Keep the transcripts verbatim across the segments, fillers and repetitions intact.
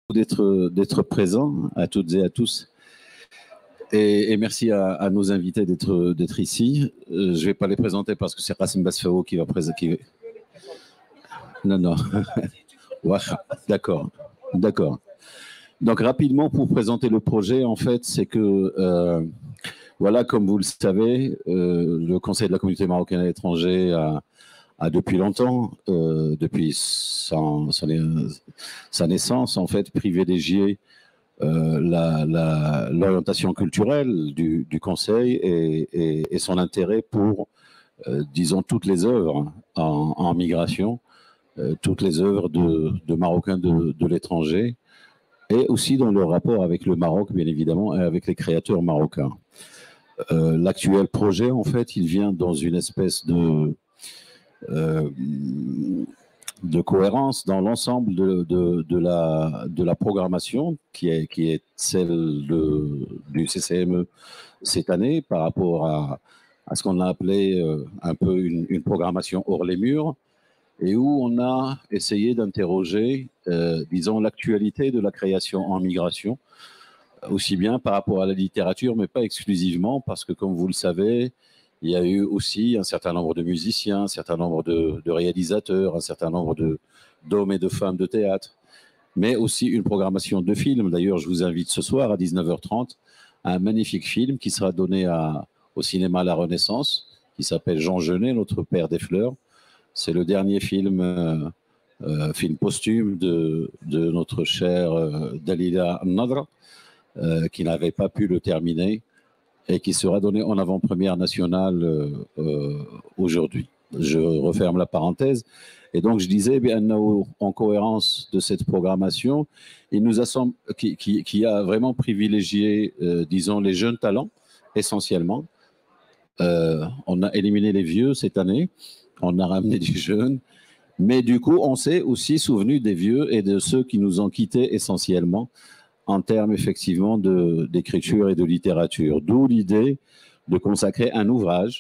d'être d'être présents à toutes et à tous. Et, et merci à, à nos invités d'être d'être ici. Euh, je ne vais pas les présenter parce que c'est Rassim Basfao qui va présenter. Non, non. Ouais, d'accord, d'accord. Donc rapidement pour présenter le projet, en fait, c'est que euh, voilà, comme vous le savez, euh, le Conseil de la communauté marocaine à l'étranger a, a depuis longtemps, euh, depuis son, son, sa naissance, en fait, privilégié euh, la, la, l'orientation culturelle du, du Conseil et, et, et son intérêt pour, euh, disons, toutes les œuvres en, en migration, euh, toutes les œuvres de, de Marocains de, de l'étranger, et aussi dans le rapport avec le Maroc, bien évidemment, et avec les créateurs marocains. Euh, l'actuel projet, en fait, il vient dans une espèce de, euh, de cohérence dans l'ensemble de, de, de, la, de la programmation qui est, qui est celle de, du C C M E cette année par rapport à, à ce qu'on a appelé euh, un peu une, une programmation hors les murs, et où on a essayé d'interroger, euh, disons, l'actualité de la création en migration, aussi bien par rapport à la littérature, mais pas exclusivement, parce que, comme vous le savez, il y a eu aussi un certain nombre de musiciens, un certain nombre de, de réalisateurs, un certain nombre de, d'hommes et de femmes de théâtre, mais aussi une programmation de films. D'ailleurs, je vous invite ce soir à dix-neuf heures trente à un magnifique film qui sera donné à, au cinéma La Renaissance, qui s'appelle Jean Genet, notre père des fleurs. C'est le dernier film, euh, euh, film posthume de, de notre chère euh, Dalila Nadra, euh, qui n'avait pas pu le terminer et qui sera donné en avant-première nationale euh, euh, aujourd'hui. Je referme la parenthèse. Et donc, je disais, bien, en cohérence de cette programmation, il nous a semblé, qui, qui, qui a vraiment privilégié, euh, disons, les jeunes talents, essentiellement. Euh, on a éliminé les vieux cette année, on a ramené des jeunes, mais du coup, on s'est aussi souvenu des vieux et de ceux qui nous ont quittés essentiellement en termes effectivement de, d'écriture et de littérature. D'où l'idée de consacrer un ouvrage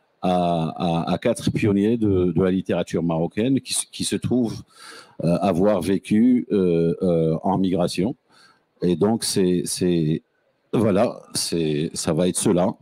à, à, à quatre pionniers de, de la littérature marocaine qui, qui se trouvent euh, avoir vécu euh, euh, en migration. Et donc, c'est, c'est voilà, c'est, ça va être cela.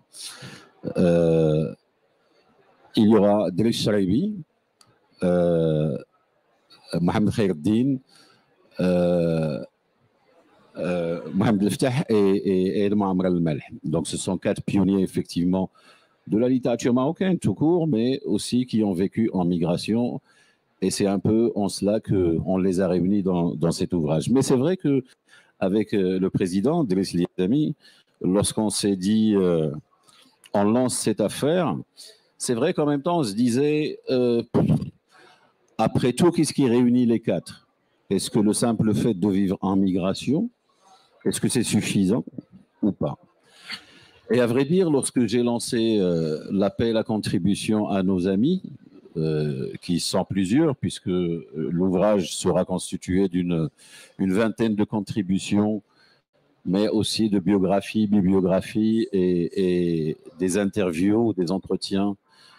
Euh, il y aura Driss Charaibi, euh, Mohamed Khaireddin, euh, Euh, Mohamed Leftah et, et, et Mohamed Al-Malh. Donc, ce sont quatre pionniers, effectivement, de la littérature marocaine, tout court, mais aussi qui ont vécu en migration. Et c'est un peu en cela qu'on les a réunis dans, dans cet ouvrage. Mais c'est vrai qu'avec euh, le président, Driss Liadami, lorsqu'on s'est dit, euh, on lance cette affaire, c'est vrai qu'en même temps, on se disait, euh, après tout, qu'est-ce qui réunit les quatre? Est-ce que le simple fait de vivre en migration, est-ce que c'est suffisant ou pas? Et à vrai dire, lorsque j'ai lancé euh, l'appel à contribution à nos amis, euh, qui sont plusieurs, puisque euh, l'ouvrage sera constitué d'une une vingtaine de contributions, mais aussi de biographies, bibliographies et, et des interviews, des entretiens,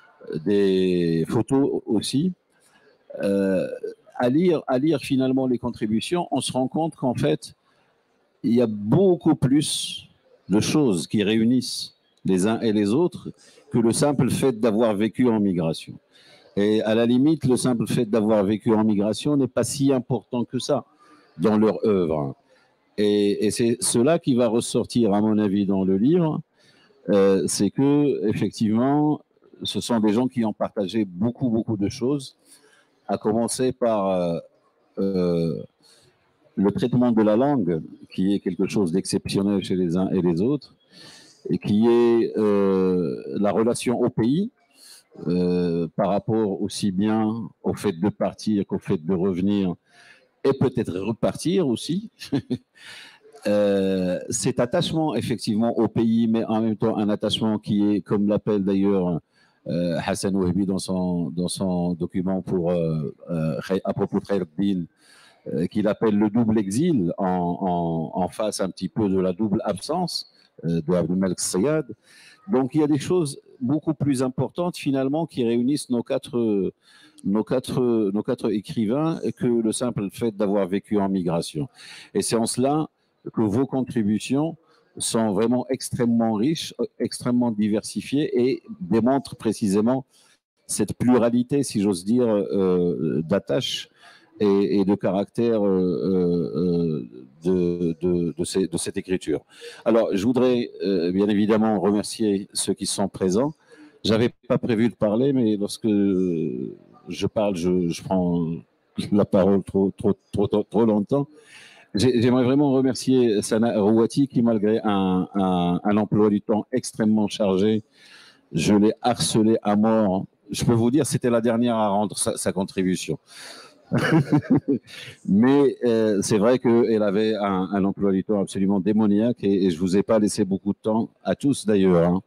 des photos aussi. Euh, à lire, à lire finalement les contributions, on se rend compte qu'en fait, il y a beaucoup plus de choses qui réunissent les uns et les autres que le simple fait d'avoir vécu en migration. Et à la limite, le simple fait d'avoir vécu en migration n'est pas si important que ça dans leur œuvre. Et, et c'est cela qui va ressortir, à mon avis, dans le livre, euh, c'est que effectivement, ce sont des gens qui ont partagé beaucoup, beaucoup de choses, à commencer par euh, euh, le traitement de la langue, qui est quelque chose d'exceptionnel chez les uns et les autres, et qui est euh, la relation au pays, euh, par rapport aussi bien au fait de partir qu'au fait de revenir, et peut-être repartir aussi. euh, cet attachement effectivement au pays, mais en même temps un attachement qui est, comme l'appelle d'ailleurs euh, Hassan Ouahbi dans son, dans son document pour, euh, euh, à propos de Khaireddin, qu'il appelle le double exil, en, en, en face un petit peu de la double absence, euh, de Abdelmalek Sayad. Donc il y a des choses beaucoup plus importantes finalement qui réunissent nos quatre, nos quatre, nos quatre écrivains que le simple fait d'avoir vécu en migration. Et c'est en cela que vos contributions sont vraiment extrêmement riches, extrêmement diversifiées et démontrent précisément cette pluralité, si j'ose dire, euh, d'attaches et, et de caractère euh, euh, de, de, de, ces, de cette écriture. Alors, je voudrais euh, bien évidemment remercier ceux qui sont présents. J'avais pas prévu de parler, mais lorsque je parle, je, je prends la parole trop, trop, trop, trop, trop longtemps. J'aimerais vraiment remercier Sana Rouati qui, malgré un, un, un emploi du temps extrêmement chargé, je l'ai harcelé à mort. Je peux vous dire, c'était la dernière à rendre sa, sa contribution. Mais euh, c'est vrai qu'elle avait un, un emploi du temps absolument démoniaque et, et je ne vous ai pas laissé beaucoup de temps, à tous d'ailleurs. Hein.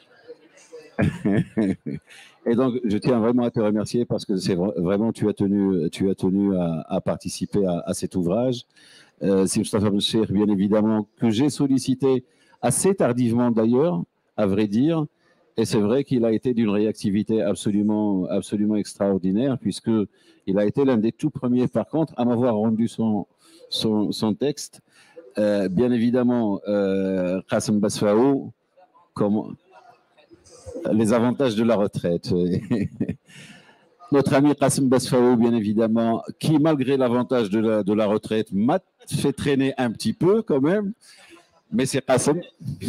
Et donc, je tiens vraiment à te remercier parce que c'est vraiment, tu as tenu, tu as tenu à, à participer à, à cet ouvrage. Euh, c'est Moustapha Belcher, bien évidemment, que j'ai sollicité assez tardivement d'ailleurs, à vrai dire. Et c'est vrai qu'il a été d'une réactivité absolument, absolument extraordinaire, puisqu'il a été l'un des tout premiers, par contre, à m'avoir rendu son, son, son texte. Euh, bien évidemment, euh, Qassem Basfao, comme les avantages de la retraite. Notre ami Qassem Basfao, bien évidemment, qui, malgré l'avantage de la, de la retraite, m'a fait traîner un petit peu quand même, mais c'est Qassem.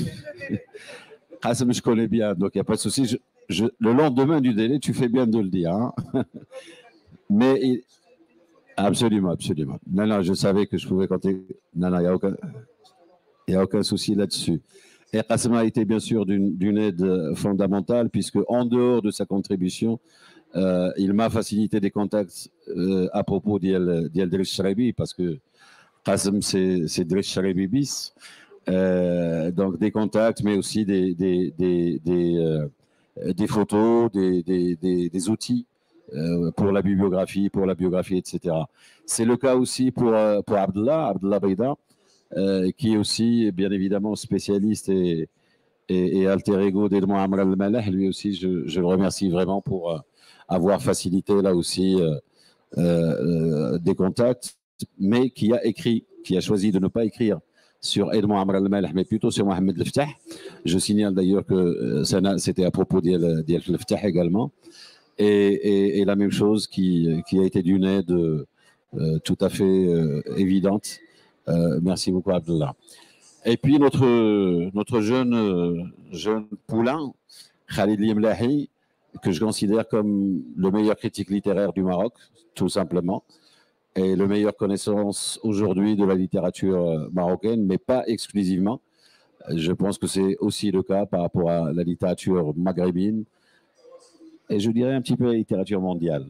Qassem, je connais bien, donc il n'y a pas de souci. Je, je, le lendemain du délai, tu fais bien de le dire. Hein. Mais il... absolument, absolument. Non, non, je savais que je pouvais compter. Non, non, il n'y a aucun, il y a aucun souci là-dessus. Et Qassem a été bien sûr d'une aide fondamentale, puisque en dehors de sa contribution, euh, il m'a facilité des contacts euh, à propos d'Yel Driss Charabi, parce que Qassem, c'est Driss Charabi bis. Euh, donc des contacts, mais aussi des, des, des, des, euh, des photos, des, des, des, des outils euh, pour la bibliographie, pour la biographie, et cetera. C'est le cas aussi pour, pour Abdallah, Abdallah Baïda, euh, qui est aussi bien évidemment spécialiste et, et, et alter ego d'Edmond Amr al-Maleh. Lui aussi, je, je le remercie vraiment pour euh, avoir facilité là aussi euh, euh, des contacts, mais qui a écrit, qui a choisi de ne pas écrire sur Edmond Amr al-Maleh, mais plutôt sur Mohamed Leftah. Je signale d'ailleurs que euh, c'était à propos d'El Leftah également. Et, et, et la même chose qui, qui a été d'une aide euh, tout à fait euh, évidente. Euh, merci beaucoup, Abdallah. Et puis notre, notre jeune, euh, jeune poulain, Khalid Limlahi, que je considère comme le meilleur critique littéraire du Maroc, tout simplement. Et le meilleur connaissance aujourd'hui de la littérature marocaine, mais pas exclusivement. Je pense que c'est aussi le cas par rapport à la littérature maghrébine et je dirais un petit peu la littérature mondiale.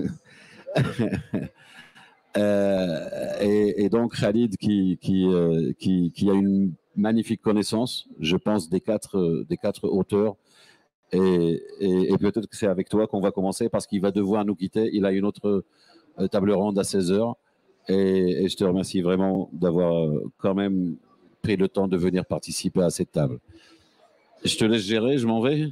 euh, et, et donc Khalid qui, qui, euh, qui, qui a une magnifique connaissance, je pense, des quatre, des quatre auteurs. Et, et, et peut-être que c'est avec toi qu'on va commencer parce qu'il va devoir nous quitter. Il a une autre table ronde à seize heures et, et je te remercie vraiment d'avoir quand même pris le temps de venir participer à cette table. Je te laisse gérer, je m'en vais.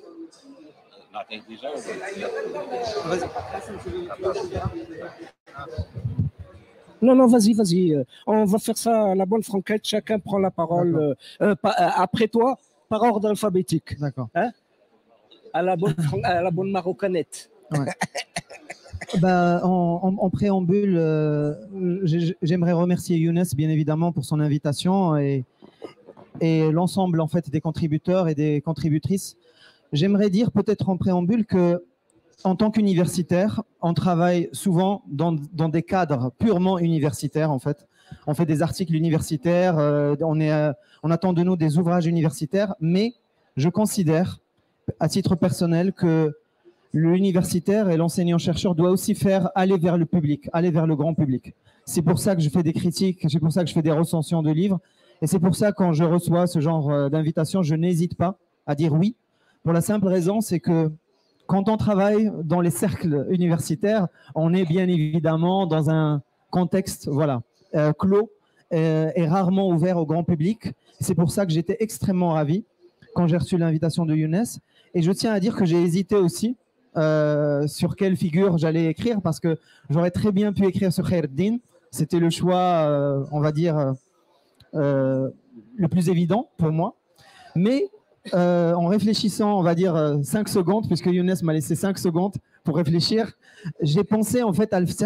Non, non, vas-y, vas-y. On va faire ça à la bonne franquette. Chacun prend la parole euh, euh, après toi, par ordre alphabétique. D'accord. Hein, à, la bonne, à la bonne marocanette. Ouais. Bah, en, en, en préambule, euh, j'aimerais remercier Younes, bien évidemment, pour son invitation et, et l'ensemble en fait, des contributeurs et des contributrices. J'aimerais dire peut-être en préambule que, en tant qu'universitaire, on travaille souvent dans, dans des cadres purement universitaires, en fait. On fait des articles universitaires, euh, on, est, euh, on attend de nous des ouvrages universitaires, mais je considère, à titre personnel, que l'universitaire et l'enseignant-chercheur doit aussi faire aller vers le public, aller vers le grand public. C'est pour ça que je fais des critiques, c'est pour ça que je fais des recensions de livres, et c'est pour ça que quand je reçois ce genre d'invitation, je n'hésite pas à dire oui, pour la simple raison, c'est que quand on travaille dans les cercles universitaires, on est bien évidemment dans un contexte voilà, euh, clos, euh, est rarement ouvert au grand public. C'est pour ça que j'étais extrêmement ravi quand j'ai reçu l'invitation de Younes. Et je tiens à dire que j'ai hésité aussi euh, sur quelle figure j'allais écrire, parce que j'aurais très bien pu écrire sur Khaireddin. C'était le choix, euh, on va dire, euh, le plus évident pour moi. Mais euh, en réfléchissant, on va dire, cinq secondes, puisque Younes m'a laissé cinq secondes pour réfléchir, j'ai pensé en fait à Al-Ftah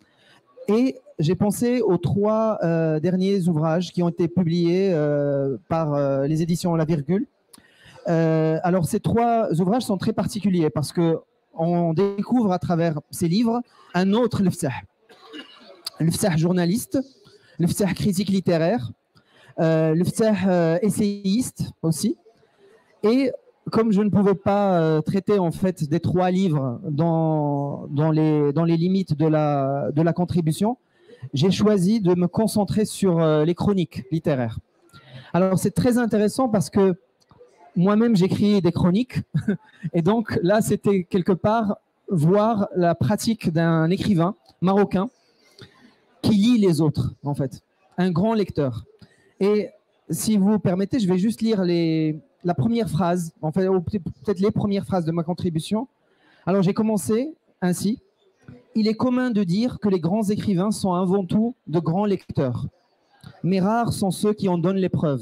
et j'ai pensé aux trois euh, derniers ouvrages qui ont été publiés euh, par euh, les éditions La Virgule. Euh, alors, ces trois ouvrages sont très particuliers parce qu'on découvre à travers ces livres un autre Al-Ftah. Al-Ftah journaliste, Al-Ftah critique littéraire, euh, Al-Ftah euh, essayiste aussi. Et comme je ne pouvais pas euh, traiter en fait des trois livres dans, dans, les, dans les limites de la, de la contribution, j'ai choisi de me concentrer sur euh, les chroniques littéraires. Alors, c'est très intéressant parce que moi-même, j'écris des chroniques. Et donc, là, c'était quelque part voir la pratique d'un écrivain marocain qui lit les autres, en fait. Un grand lecteur. Et si vous permettez, je vais juste lire les, la première phrase, en fait, peut-être les premières phrases de ma contribution. Alors, j'ai commencé ainsi. Il est commun de dire que les grands écrivains sont avant tout de grands lecteurs. Mais rares sont ceux qui en donnent les preuves.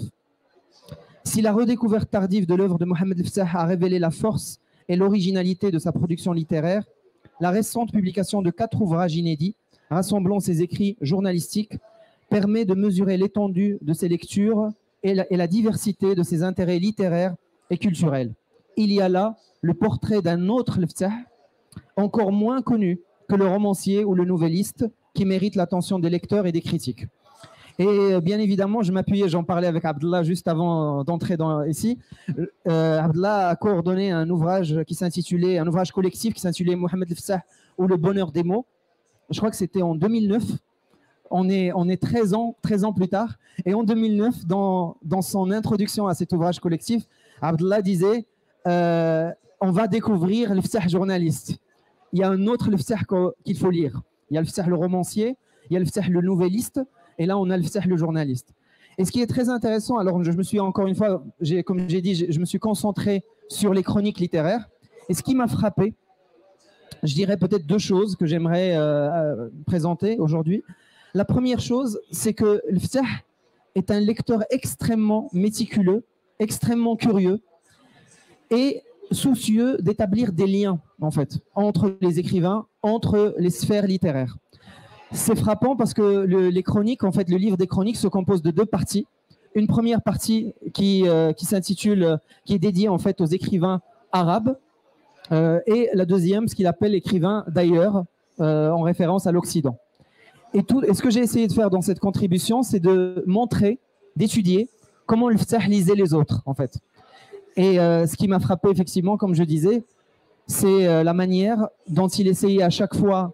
Si la redécouverte tardive de l'œuvre de Mohamed Al-Ftah a révélé la force et l'originalité de sa production littéraire, la récente publication de quatre ouvrages inédits, rassemblant ses écrits journalistiques, permet de mesurer l'étendue de ses lectures et la, et la diversité de ses intérêts littéraires et culturels. Il y a là le portrait d'un autre Al-Ftah, encore moins connu que le romancier ou le nouvelliste, qui mérite l'attention des lecteurs et des critiques. Et bien évidemment, je m'appuyais, j'en parlais avec Abdallah juste avant d'entrer dans, ici. Euh, Abdallah a coordonné un ouvrage qui s'intitulait, un ouvrage collectif qui s'intitulait Mohamed Al-Ftah ou le bonheur des mots. Je crois que c'était en deux mille neuf. On est, on est treize ans, treize ans plus tard. Et en deux mille neuf, dans, dans son introduction à cet ouvrage collectif, Abdallah disait euh, on va découvrir Al-Ftah journaliste. Il y a un autre Al-Ftah qu'il faut lire. Il y a Al-Ftah le romancier, il y a Al-Ftah le nouvelliste. Et là, on a Al-Ftah le journaliste. Et ce qui est très intéressant, alors je me suis encore une fois, comme j'ai dit, je me suis concentré sur les chroniques littéraires. Et ce qui m'a frappé, je dirais peut-être deux choses que j'aimerais euh, présenter aujourd'hui. La première chose, c'est que Al-Ftah est un lecteur extrêmement méticuleux, extrêmement curieux et soucieux d'établir des liens, en fait, entre les écrivains, entre les sphères littéraires. C'est frappant parce que le, les chroniques, en fait, le livre des chroniques se compose de deux parties. Une première partie qui, euh, qui s'intitule, qui est dédiée en fait aux écrivains arabes, euh, et la deuxième, ce qu'il appelle écrivains d'ailleurs, euh, en référence à l'Occident. Et, tout, et ce que j'ai essayé de faire dans cette contribution, c'est de montrer, d'étudier comment le Ftah lisait les autres, en fait. Et euh, ce qui m'a frappé effectivement, comme je disais, c'est euh, la manière dont il essayait à chaque fois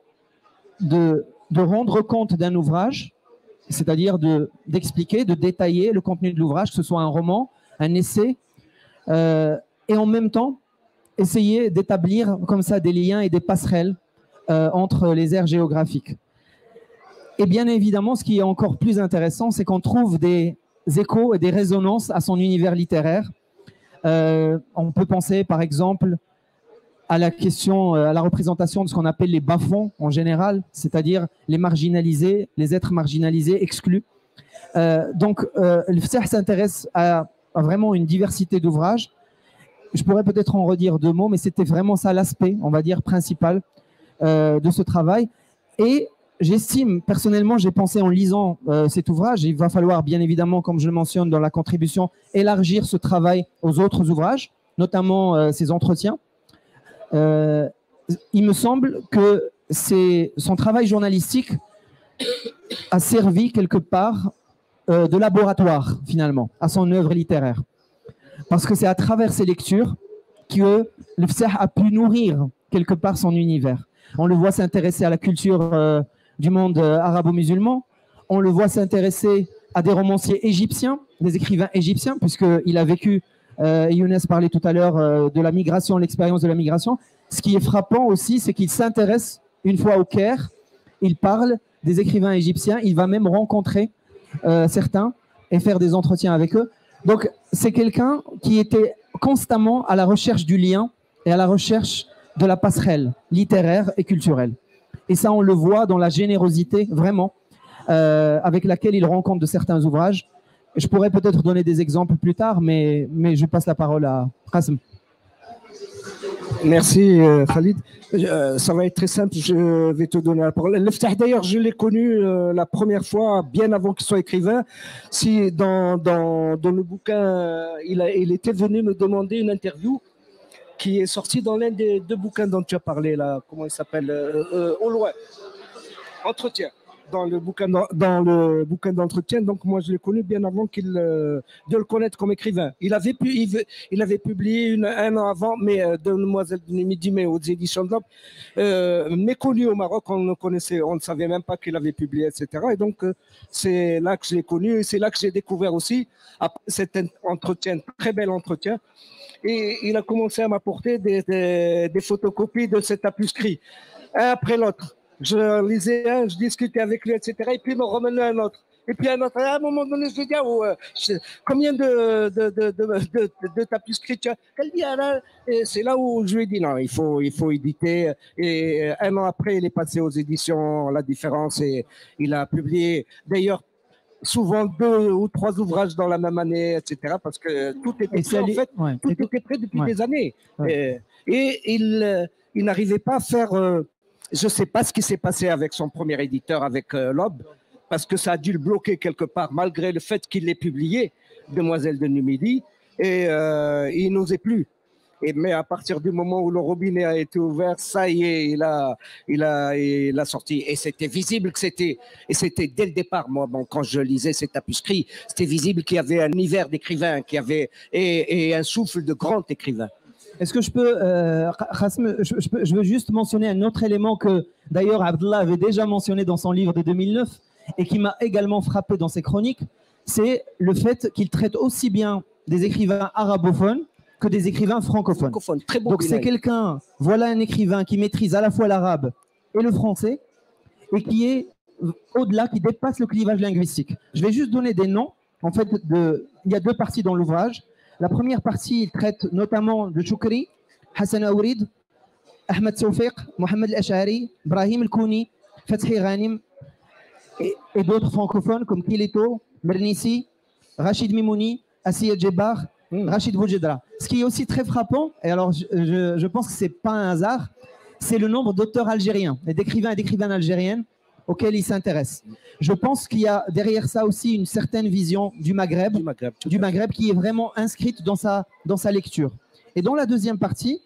de de rendre compte d'un ouvrage, c'est-à-dire d'expliquer, de, de détailler le contenu de l'ouvrage, que ce soit un roman, un essai, euh, et en même temps, essayer d'établir comme ça des liens et des passerelles euh, entre les aires géographiques. Et bien évidemment, ce qui est encore plus intéressant, c'est qu'on trouve des échos et des résonances à son univers littéraire. Euh, on peut penser, par exemple, à la question, à la représentation de ce qu'on appelle les bas-fonds en général, c'est-à-dire les marginalisés, les êtres marginalisés, exclus. Euh, donc, euh, le Ftah s'intéresse à, à vraiment une diversité d'ouvrages. Je pourrais peut-être en redire deux mots, mais c'était vraiment ça l'aspect, on va dire, principal euh, de ce travail. Et j'estime, personnellement, j'ai pensé en lisant euh, cet ouvrage, il va falloir bien évidemment, comme je le mentionne dans la contribution, élargir ce travail aux autres ouvrages, notamment euh, ces entretiens. Euh, il me semble que son travail journalistique a servi quelque part euh, de laboratoire, finalement, à son œuvre littéraire. Parce que c'est à travers ses lectures que le Ftah a pu nourrir quelque part son univers. On le voit s'intéresser à la culture euh, du monde euh, arabo-musulman, on le voit s'intéresser à des romanciers égyptiens, des écrivains égyptiens, puisqu'il a vécu... Euh, Younes parlait tout à l'heure euh, de la migration, l'expérience de la migration. Ce qui est frappant aussi, c'est qu'il s'intéresse une fois au Caire, il parle des écrivains égyptiens, il va même rencontrer euh, certains et faire des entretiens avec eux. Donc, c'est quelqu'un qui était constamment à la recherche du lien et à la recherche de la passerelle littéraire et culturelle. Et ça, on le voit dans la générosité, vraiment, euh, avec laquelle il rend compte de certains ouvrages. Je pourrais peut-être donner des exemples plus tard, mais, mais je passe la parole à Qasim. Merci euh, Khalid. Euh, ça va être très simple, je vais te donner la parole. Leftah, d'ailleurs, je l'ai connu euh, la première fois, bien avant qu'il soit écrivain. Si dans, dans, dans le bouquin, euh, il, a, il était venu me demander une interview qui est sortie dans l'un des deux bouquins dont tu as parlé, là. Comment il s'appelle euh, euh, Au loin. Entretien. Dans le bouquin, dans, dans le bouquin d'entretien, donc moi je l'ai connu bien avant qu'il euh, de le connaître comme écrivain. Il avait pu, il, il avait publié une, un an avant, mais euh, Demoiselle de Midi, mais aux éditions de l'Aube, euh, méconnu au Maroc, on ne connaissait, on ne savait même pas qu'il avait publié, et cetera. Et donc euh, c'est là que je l'ai connu, et c'est là que j'ai découvert aussi après cet entretien, très bel entretien. Et il a commencé à m'apporter des, des, des photocopies de cet tapuscrit, un après l'autre. Je lisais un, je discutais avec lui, et cetera. Et puis, il me remenait un autre. Et puis, un autre. Et à un moment donné, je lui dis, oh, je, combien de, de, de, de, de, de tapuscrits tu as? Elle dit, ah là, et c'est là où je lui ai dit, non, il faut, il faut éditer. Et un an après, il est passé aux éditions La Différence et il a publié, d'ailleurs, souvent deux ou trois ouvrages dans la même année, et cetera. Parce que tout était prêt, en fait, ouais. tout était prêt depuis ouais. des années. Ouais. Et, et il, il n'arrivait pas à faire... Euh, je ne sais pas ce qui s'est passé avec son premier éditeur, avec euh, l'Aube, parce que ça a dû le bloquer quelque part, malgré le fait qu'il l'ait publié, Demoiselle de Numidie, et euh, il n'osait plus. Et, mais à partir du moment où le robinet a été ouvert, ça y est, il a, il a, il a sorti. Et c'était visible que c'était, et c'était dès le départ, moi, bon, quand je lisais ces tapuscrits, c'était visible qu'il y avait un univers d'écrivain, qu'il y avait, et, et un souffle de grand écrivain. Est-ce que je peux, euh, Qasim, je, je, peux, je veux juste mentionner un autre élément que d'ailleurs Abdullah avait déjà mentionné dans son livre de deux mille neuf et qui m'a également frappé dans ses chroniques, c'est le fait qu'il traite aussi bien des écrivains arabophones que des écrivains francophones. Francophone, très bon. Donc c'est quelqu'un, voilà un écrivain qui maîtrise à la fois l'arabe et le français et qui est au-delà, qui dépasse le clivage linguistique. Je vais juste donner des noms. En fait, de, il y a deux parties dans l'ouvrage. La première partie, il traite notamment de Choukri, Hassan Aourid, Ahmed Soufiq, Mohamed El-Ash'ari, Brahim El-Kouni, Fathi Ghanim et, et d'autres francophones comme Kileto, Mernissi, Rachid Mimouni, Assia Djebar, mm. Rachid Boujedra. Ce qui est aussi très frappant, et alors je, je, je pense que ce n'est pas un hasard, c'est le nombre d'auteurs algériens et d'écrivains et d'écrivaines algériennes auxquels il s'intéresse. Je pense qu'il y a derrière ça aussi une certaine vision du Maghreb, du Maghreb, du Maghreb qui est vraiment inscrite dans sa, dans sa lecture. Et dans la deuxième partie,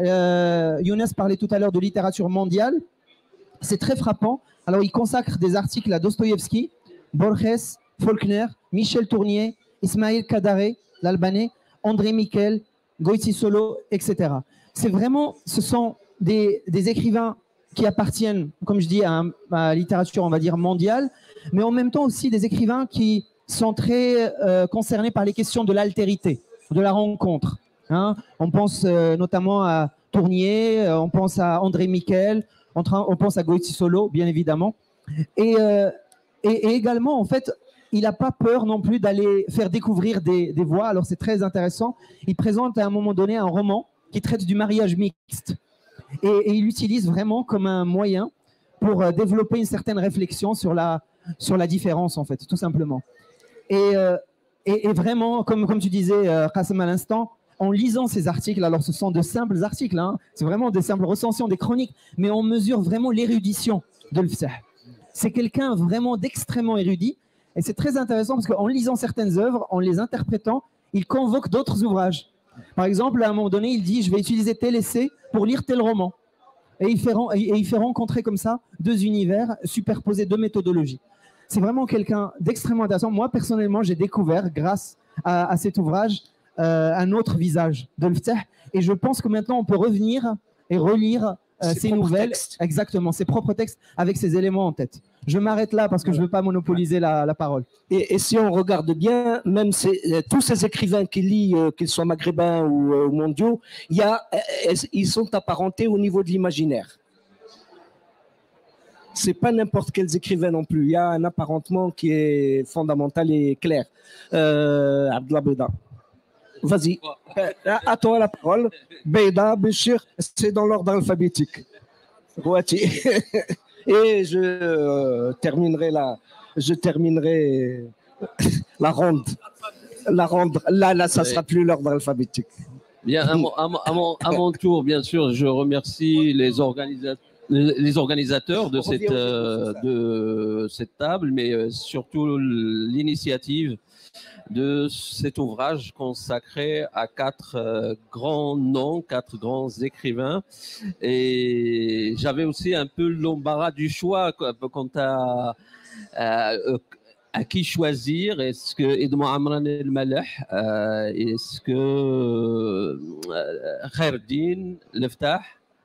euh, Younes parlait tout à l'heure de littérature mondiale. C'est très frappant. Alors, il consacre des articles à Dostoïevski, Borges, Faulkner, Michel Tournier, Ismail Kadare, l'Albanais, André Miquel, Goïti Solo, et cetera. C'est vraiment, ce sont des, des écrivains qui appartiennent, comme je dis, à, un, à la littérature, on va dire, mondiale, mais en même temps aussi des écrivains qui sont très euh, concernés par les questions de l'altérité, de la rencontre. Hein. On pense euh, notamment à Tournier, euh, on pense à André Miquel, on, on pense à Goïti Solo, bien évidemment. Et, euh, et, et également, en fait, il n'a pas peur non plus d'aller faire découvrir des, des voix. Alors, c'est très intéressant. Il présente à un moment donné un roman qui traite du mariage mixte. Et, et il l'utilise vraiment comme un moyen pour euh, développer une certaine réflexion sur la, sur la différence, en fait, tout simplement. Et, euh, et, et vraiment, comme, comme tu disais, euh, Qasim, à l'instant, en lisant ces articles, alors ce sont de simples articles, hein, c'est vraiment des simples recensions, des chroniques, mais on mesure vraiment l'érudition de Leftah. C'est quelqu'un vraiment d'extrêmement érudit, et c'est très intéressant parce qu'en lisant certaines œuvres, en les interprétant, il convoque d'autres ouvrages. Par exemple, à un moment donné, il dit « je vais utiliser tel essai pour lire tel roman ». Et il fait, et il fait rencontrer comme ça deux univers superposés, deux méthodologies. C'est vraiment quelqu'un d'extrêmement intéressant. Moi, personnellement, j'ai découvert, grâce à, à cet ouvrage, euh, un autre visage de Leftah. Et je pense que maintenant, on peut revenir et relire euh, ces nouvelles, textes. Exactement, ses propres textes, avec ces éléments en tête. Je m'arrête là parce que voilà. Je ne veux pas monopoliser la, la parole. Et, et si on regarde bien, même ces, tous ces écrivains qui lisent, euh, qu'ils soient maghrébins ou euh, mondiaux, il y a, euh, ils sont apparentés au niveau de l'imaginaire. c'est pas n'importe quels écrivains non plus. Il y a un apparentement qui est fondamental et clair. Euh, Abdallah Beda. Vas-y, euh, à toi la parole. Beda, Béchir, c'est dans l'ordre alphabétique. Rouati. Et je euh, terminerai la, je terminerai la ronde. La ronde. Là, là, ça sera plus l'ordre alphabétique. Bien, à mon, à, mon, à, mon, à mon tour, bien sûr, je remercie les organisateurs. les organisateurs de cette, euh, de cette table, mais euh, surtout l'initiative de cet ouvrage consacré à quatre euh, grands noms, quatre grands écrivains. Et j'avais aussi un peu l'embarras du choix quant à, à, à qui choisir. Est-ce que Edmond Amran El Maleh, euh, est-ce que euh, Khaireddine Leftah,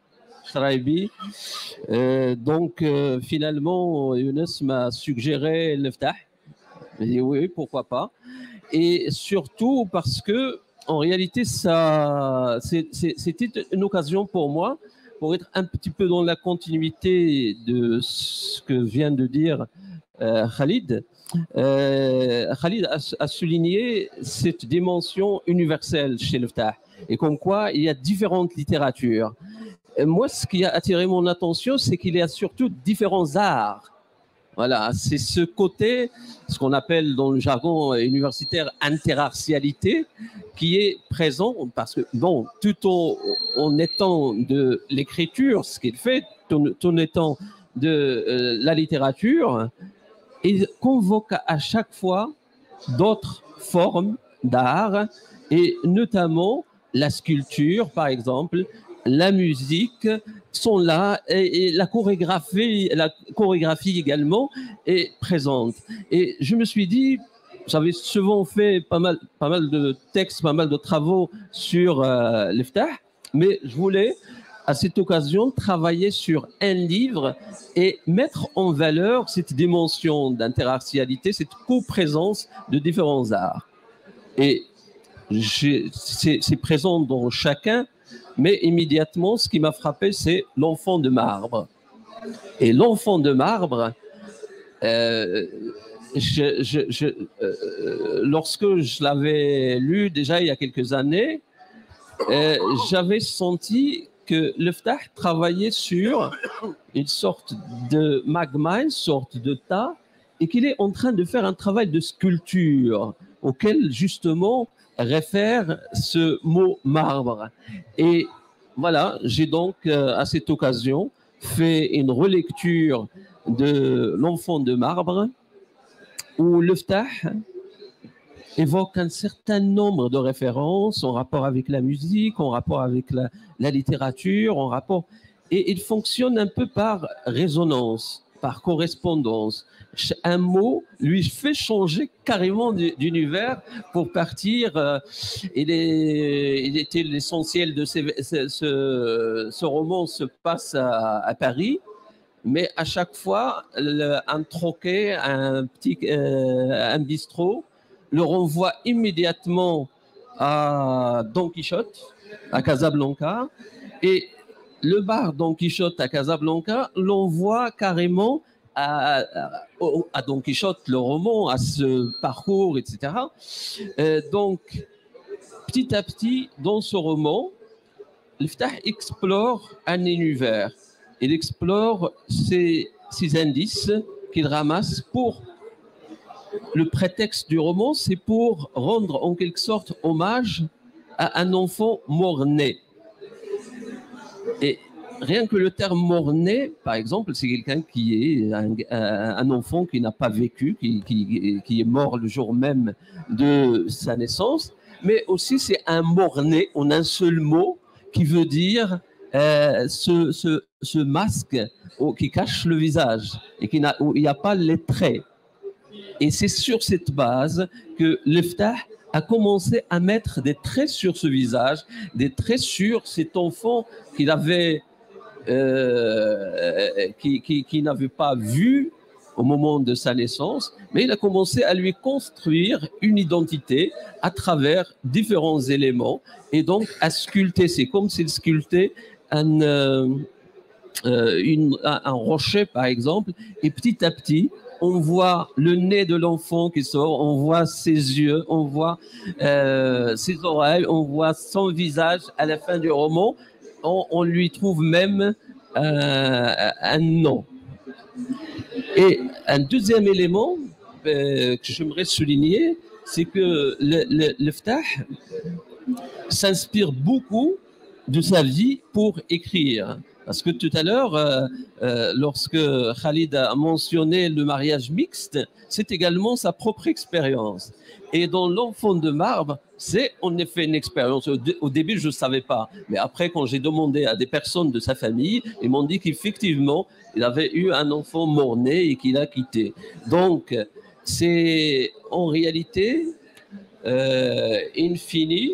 Euh, donc euh, finalement Younes m'a suggéré Leftah. J'ai dit oui, pourquoi pas. Et surtout parce que en réalité ça c'était une occasion pour moi pour être un petit peu dans la continuité de ce que vient de dire euh, Khalid. Euh, Khalid a, a souligné cette dimension universelle chez Leftah et comme quoi il y a différentes littératures. Moi, ce qui a attiré mon attention, c'est qu'il y a surtout différents arts. Voilà, c'est ce côté, ce qu'on appelle dans le jargon universitaire interartialité, qui est présent parce que, bon, tout en, en étant de l'écriture, ce qu'il fait, tout, tout en étant de euh, la littérature, il convoque à chaque fois d'autres formes d'art, et notamment la sculpture, par exemple, la musique sont là et, et la chorégraphie, la chorégraphie également est présente. Et je me suis dit, j'avais souvent fait pas mal, pas mal de textes, pas mal de travaux sur euh, Leftah, mais je voulais à cette occasion travailler sur un livre et mettre en valeur cette dimension d'interartialité, cette coprésence de différents arts. Et c'est présent dans chacun. Mais immédiatement, ce qui m'a frappé, c'est l'enfant de marbre. Et l'enfant de marbre, euh, je, je, je, euh, lorsque je l'avais lu déjà il y a quelques années, euh, j'avais senti que Leftah travaillait sur une sorte de magma, une sorte de tas, et qu'il est en train de faire un travail de sculpture auquel justement réfère ce mot marbre. Et voilà, j'ai donc euh, à cette occasion fait une relecture de l'enfant de marbre où Leftah évoque un certain nombre de références en rapport avec la musique, en rapport avec la, la littérature, en rapport... Et il fonctionne un peu par résonance, par correspondance. Un mot lui fait changer carrément d'univers pour partir. Euh, il, est, il était l'essentiel de ces, ce, ce, ce roman se passe à, à Paris, mais à chaque fois, le, un troquet, un petit euh, un bistrot le renvoie immédiatement à Don Quichotte, à Casablanca, et le bar Don Quichotte à Casablanca l'envoie carrément à, à, à Don Quichotte, le roman, à ce parcours, et cetera. Euh, donc, petit à petit, dans ce roman, Leftah explore un univers. Il explore ces, ces indices qu'il ramasse pour... Le prétexte du roman, c'est pour rendre en quelque sorte hommage à un enfant mort-né. Et rien que le terme mort-né, par exemple, c'est quelqu'un qui est un, un enfant qui n'a pas vécu, qui, qui, qui est mort le jour même de sa naissance, mais aussi c'est un mort-né en un seul mot qui veut dire euh, ce, ce, ce masque qui cache le visage et qui n'a, où il n'y a pas les traits. Et c'est sur cette base que Leftah a commencé à mettre des traits sur ce visage, des traits sur cet enfant qu'il avait, euh, qui, qui, qui n'avait pas vu au moment de sa naissance, mais il a commencé à lui construire une identité à travers différents éléments et donc à sculpter. C'est comme s'il sculptait un, euh, euh, une, un, un rocher, par exemple, et petit à petit, on voit le nez de l'enfant qui sort, on voit ses yeux, on voit euh, ses oreilles, on voit son visage. À la fin du roman, on, on lui trouve même euh, un nom. Et un deuxième élément euh, que j'aimerais souligner, c'est que le, le, le Ftah s'inspire beaucoup de sa vie pour écrire. Parce que tout à l'heure, euh, euh, lorsque Khalid a mentionné le mariage mixte, c'est également sa propre expérience. Et dans L'Enfant de marbre, c'est en effet une expérience. Au, au début, je ne savais pas. Mais après, quand j'ai demandé à des personnes de sa famille, ils m'ont dit qu'effectivement, il avait eu un enfant mort-né et qu'il a quitté. Donc, c'est en réalité, euh, in fine,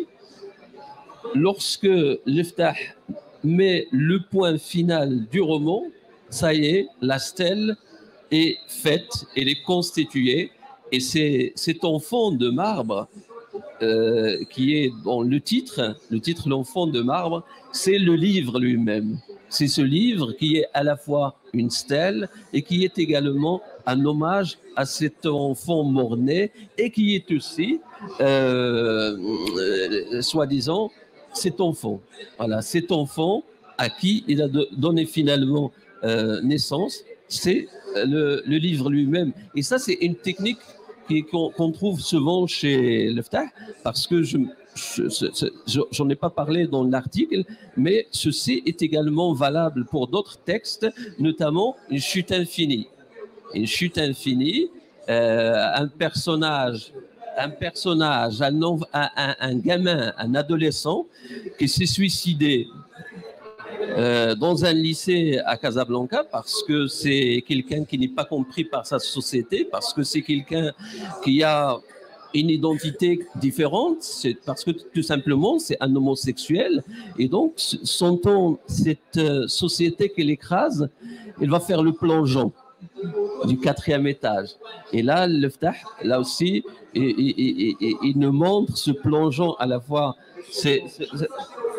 lorsque le Ftah met le point final du roman, ça y est, la stèle est faite, elle est constituée, et c'est cet enfant de marbre euh, qui est dans le titre, le titre L'Enfant de marbre, c'est le livre lui-même. C'est ce livre qui est à la fois une stèle et qui est également un hommage à cet enfant mort-né et qui est aussi, euh, euh, soi-disant, cet enfant. Voilà, cet enfant à qui il a de, donné finalement euh, naissance, c'est le, le livre lui-même. Et ça, c'est une technique qu'on qu'on trouve souvent chez le Ftah, parce que je j'en ai pas parlé dans l'article, mais ceci est également valable pour d'autres textes, notamment Une chute infinie. Une chute infinie, euh, un personnage un personnage, un, un, un, un gamin, un adolescent qui s'est suicidé euh, dans un lycée à Casablanca parce que c'est quelqu'un qui n'est pas compris par sa société, parce que c'est quelqu'un qui a une identité différente, c'est parce que tout simplement c'est un homosexuel et donc sentant cette société qui l'écrase, il va faire le plongeon du quatrième étage. Et là, le Ftah, là aussi, il, il, il, il nous montre ce plongeon à la fois, c'est, c'est, c'est,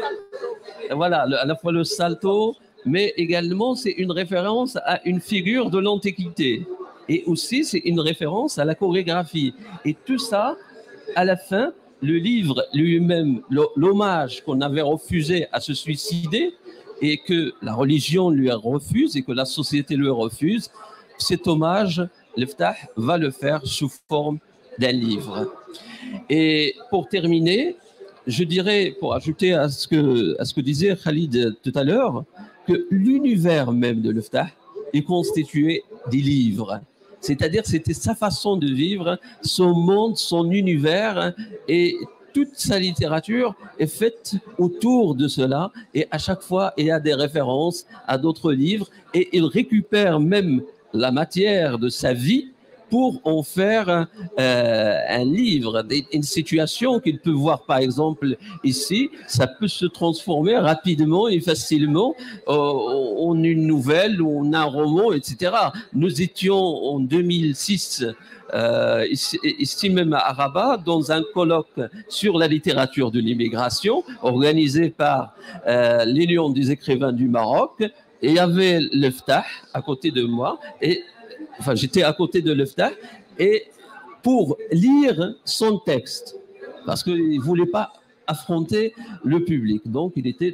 voilà, à la fois le salto, mais également c'est une référence à une figure de l'Antiquité. Et aussi, c'est une référence à la chorégraphie. Et tout ça, à la fin, le livre lui-même, l'hommage qu'on avait refusé à se suicider et que la religion lui refuse et que la société lui refuse, cet hommage, le Ftah va le faire sous forme d'un livre. Et pour terminer, je dirais, pour ajouter à ce que, à ce que disait Khalid tout à l'heure, que l'univers même de le Ftah est constitué des livres. C'est-à-dire c'était sa façon de vivre, son monde, son univers, et toute sa littérature est faite autour de cela, et à chaque fois, il y a des références à d'autres livres, et il récupère même la matière de sa vie pour en faire euh, un livre, une situation qu'il peut voir par exemple ici, ça peut se transformer rapidement et facilement euh, en une nouvelle ou en un roman, et cetera. Nous étions en deux mille six euh, ici, ici même à Rabat dans un colloque sur la littérature de l'immigration organisé par euh, l'Union des écrivains du Maroc. Et il y avait le Ftah à côté de moi, et enfin j'étais à côté de le Ftah, et pour lire son texte, parce qu'il ne voulait pas affronter le public, donc il était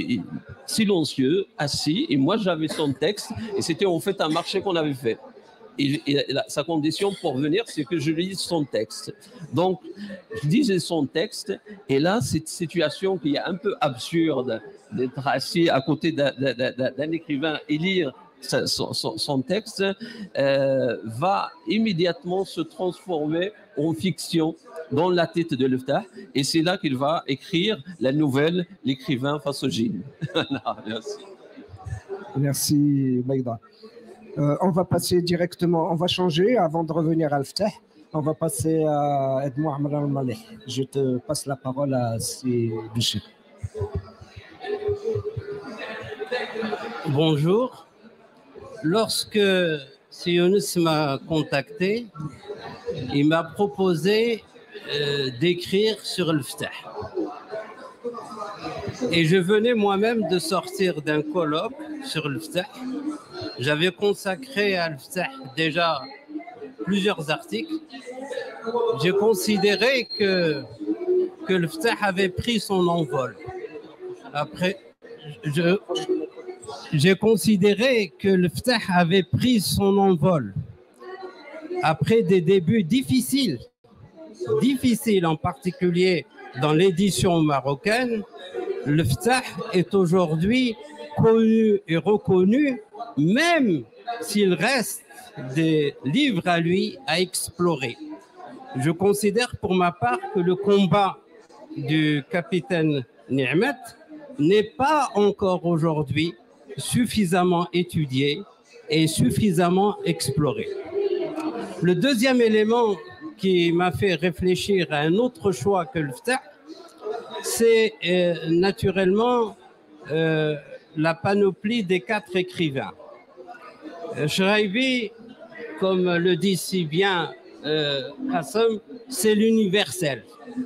silencieux, assis, et moi j'avais son texte, et c'était en fait un marché qu'on avait fait. Et, et la, sa condition pour venir, c'est que je lise son texte. Donc, je lisais son texte, et là, cette situation qui est un peu absurde d'être assis à côté d'un écrivain et lire son, son, son texte, euh, va immédiatement se transformer en fiction dans la tête de le Ftah, et c'est là qu'il va écrire la nouvelle L'écrivain face au djinn. Merci. Merci, Maïda. Euh, on va passer directement, on va changer avant de revenir à Al-Ftah. On va passer à Edmond Amran Al-Maleh. Je te passe la parole à Si Bichir. Bonjour. Lorsque Sionis m'a contacté, il m'a proposé euh, d'écrire sur Al-Ftah. Et je venais moi-même de sortir d'un colloque sur le Ftah. J'avais consacré à le Ftah déjà plusieurs articles. J'ai considéré que, que le Ftah avait pris son envol. Après, je, j'ai considéré que le Ftah avait pris son envol après des débuts difficiles, difficiles en particulier dans l'édition marocaine. Le Ftah est aujourd'hui connu et reconnu, même s'il reste des livres à lui à explorer. Je considère pour ma part que le combat du capitaine Ni'mat n'est pas encore aujourd'hui suffisamment étudié et suffisamment exploré. Le deuxième élément qui m'a fait réfléchir à un autre choix que le Ftah, c'est euh, naturellement euh, la panoplie des quatre écrivains. Euh, Shraibi, comme le dit si bien euh, Qassem, c'est l'universel.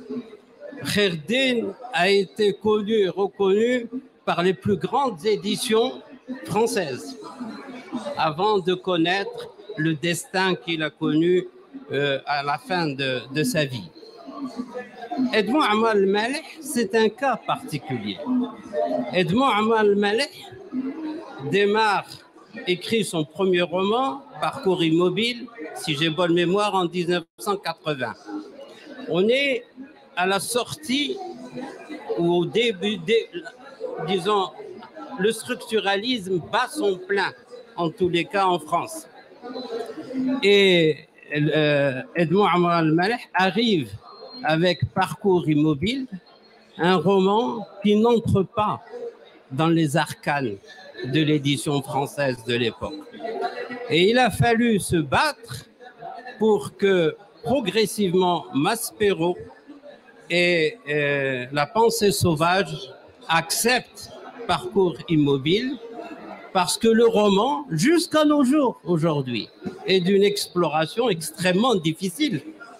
Khairdin a été connu et reconnu par les plus grandes éditions françaises avant de connaître le destin qu'il a connu euh, à la fin de, de sa vie. Edmond Amal Maleh, c'est un cas particulier. Edmond Amal Maleh démarre, écrit son premier roman, Parcours immobile, si j'ai bonne mémoire, en mille neuf cent quatre-vingts. On est à la sortie ou au début, des, disons, le structuralisme bat son plein, en tous les cas en France. Et euh, Edmond Amal Maleh arrive avec Parcours immobile, un roman qui n'entre pas dans les arcanes de l'édition française de l'époque. Et il a fallu se battre pour que progressivement Maspero et euh, La pensée sauvage acceptent Parcours immobile, parce que le roman, jusqu'à nos jours aujourd'hui, est d'une exploration extrêmement difficile.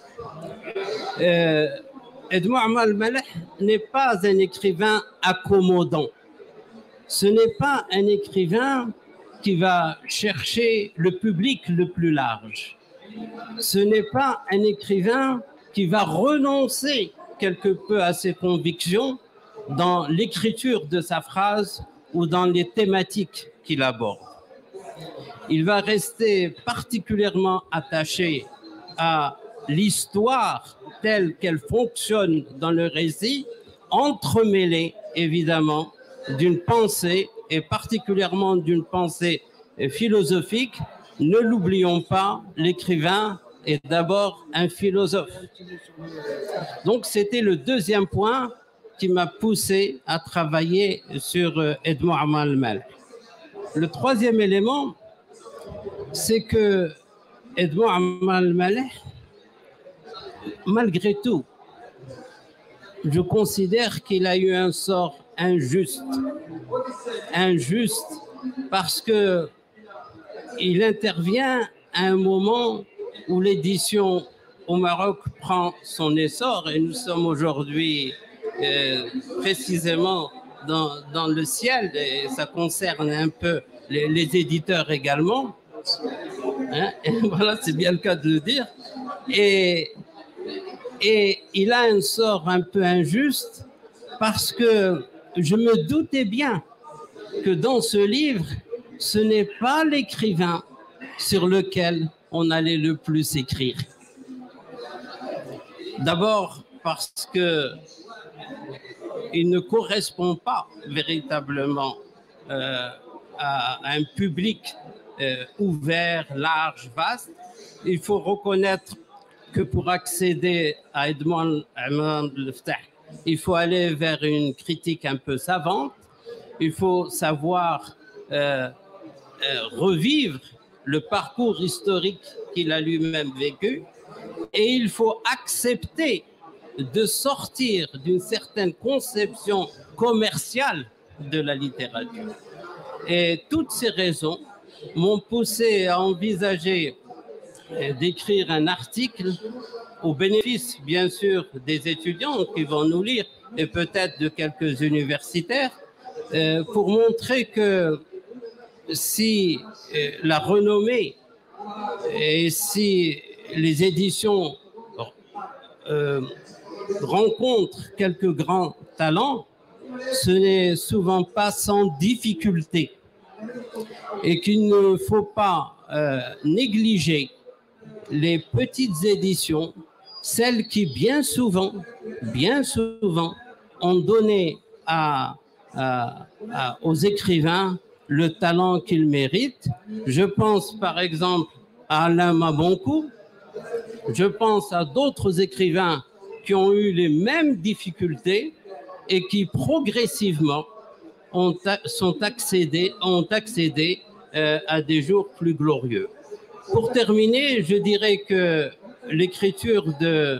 Euh, Edmond Amal Maleh n'est pas un écrivain accommodant. Ce n'est pas un écrivain qui va chercher le public le plus large. Ce n'est pas un écrivain qui va renoncer quelque peu à ses convictions dans l'écriture de sa phrase ou dans les thématiques qu'il aborde. Il va rester particulièrement attaché à l'histoire telle qu'elle fonctionne dans le récit, entremêlée évidemment d'une pensée, et particulièrement d'une pensée philosophique. Ne l'oublions pas, l'écrivain est d'abord un philosophe. Donc c'était le deuxième point qui m'a poussé à travailler sur Edmond Amal Maleh. Le troisième élément, c'est que Edmond Amal Maleh, malgré tout, je considère qu'il a eu un sort injuste. Injuste parce que il intervient à un moment où l'édition au Maroc prend son essor, et nous sommes aujourd'hui euh, précisément dans, dans le ciel, et ça concerne un peu les, les éditeurs également. Hein, et voilà, c'est bien le cas de le dire. Et, et il a un sort un peu injuste parce que je me doutais bien que dans ce livre, ce n'est pas l'écrivain sur lequel on allait le plus écrire. D'abord parce que il ne correspond pas véritablement euh, à un public euh, ouvert, large, vaste. Il faut reconnaître que pour accéder à Edmond Amal Ftah, il faut aller vers une critique un peu savante. Il faut savoir euh, euh, revivre le parcours historique qu'il a lui-même vécu, et il faut accepter de sortir d'une certaine conception commerciale de la littérature. Et toutes ces raisons m'ont poussé à envisager d'écrire un article au bénéfice, bien sûr, des étudiants qui vont nous lire et peut-être de quelques universitaires, euh, pour montrer que si euh, la renommée et si les éditions euh, rencontrent quelques grands talents, ce n'est souvent pas sans difficulté et qu'il ne faut pas euh, négliger les petites éditions, celles qui bien souvent, bien souvent, ont donné à, à, à, aux écrivains le talent qu'ils méritent. Je pense par exemple à Alain Mabonkou, je pense à d'autres écrivains qui ont eu les mêmes difficultés et qui progressivement ont, sont accédés, ont accédé euh, à des jours plus glorieux. Pour terminer, je dirais que l'écriture de,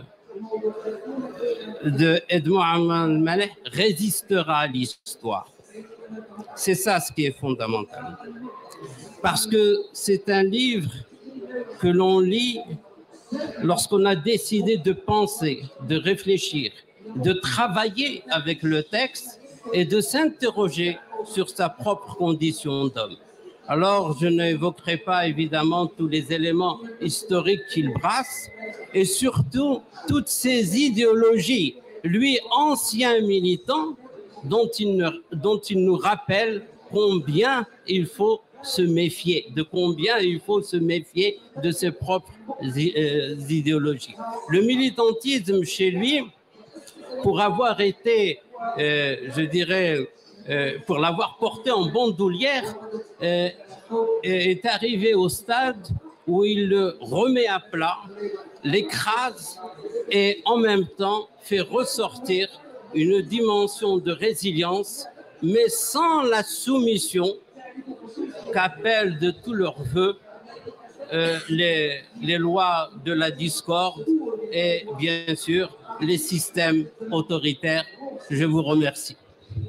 de Edmond Al-Maleh résistera à l'histoire. C'est ça ce qui est fondamental. Parce que c'est un livre que l'on lit lorsqu'on a décidé de penser, de réfléchir, de travailler avec le texte et de s'interroger sur sa propre condition d'homme. Alors, je n'évoquerai pas évidemment tous les éléments historiques qu'il brasse et surtout toutes ces idéologies, lui ancien militant, dont il, ne, dont il nous rappelle combien il faut se méfier, de combien il faut se méfier de ses propres idéologies. Le militantisme chez lui, pour avoir été, euh, je dirais, euh, pour l'avoir porté en bandoulière, euh, est arrivé au stade où il le remet à plat, l'écrase et en même temps fait ressortir une dimension de résilience, mais sans la soumission qu'appellent de tous leurs voeux euh, les, les lois de la discorde et bien sûr les systèmes autoritaires. Je vous remercie.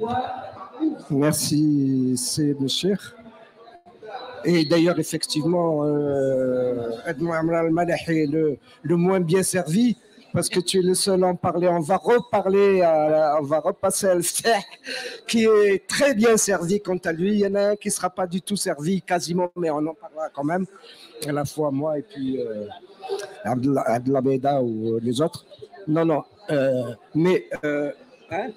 Merci, c'est le Cheikh. Et d'ailleurs, effectivement, euh, Edmond Al-Maleh est le, le moins bien servi parce que tu es le seul à en parler. On va reparler, à, on va repasser à Al-Ftah, qui est très bien servi quant à lui. Il y en a un qui ne sera pas du tout servi, quasiment, mais on en parlera quand même, à la fois moi et puis euh, Abdallah Beda ou les autres. Non, non, euh, mais... Euh, hein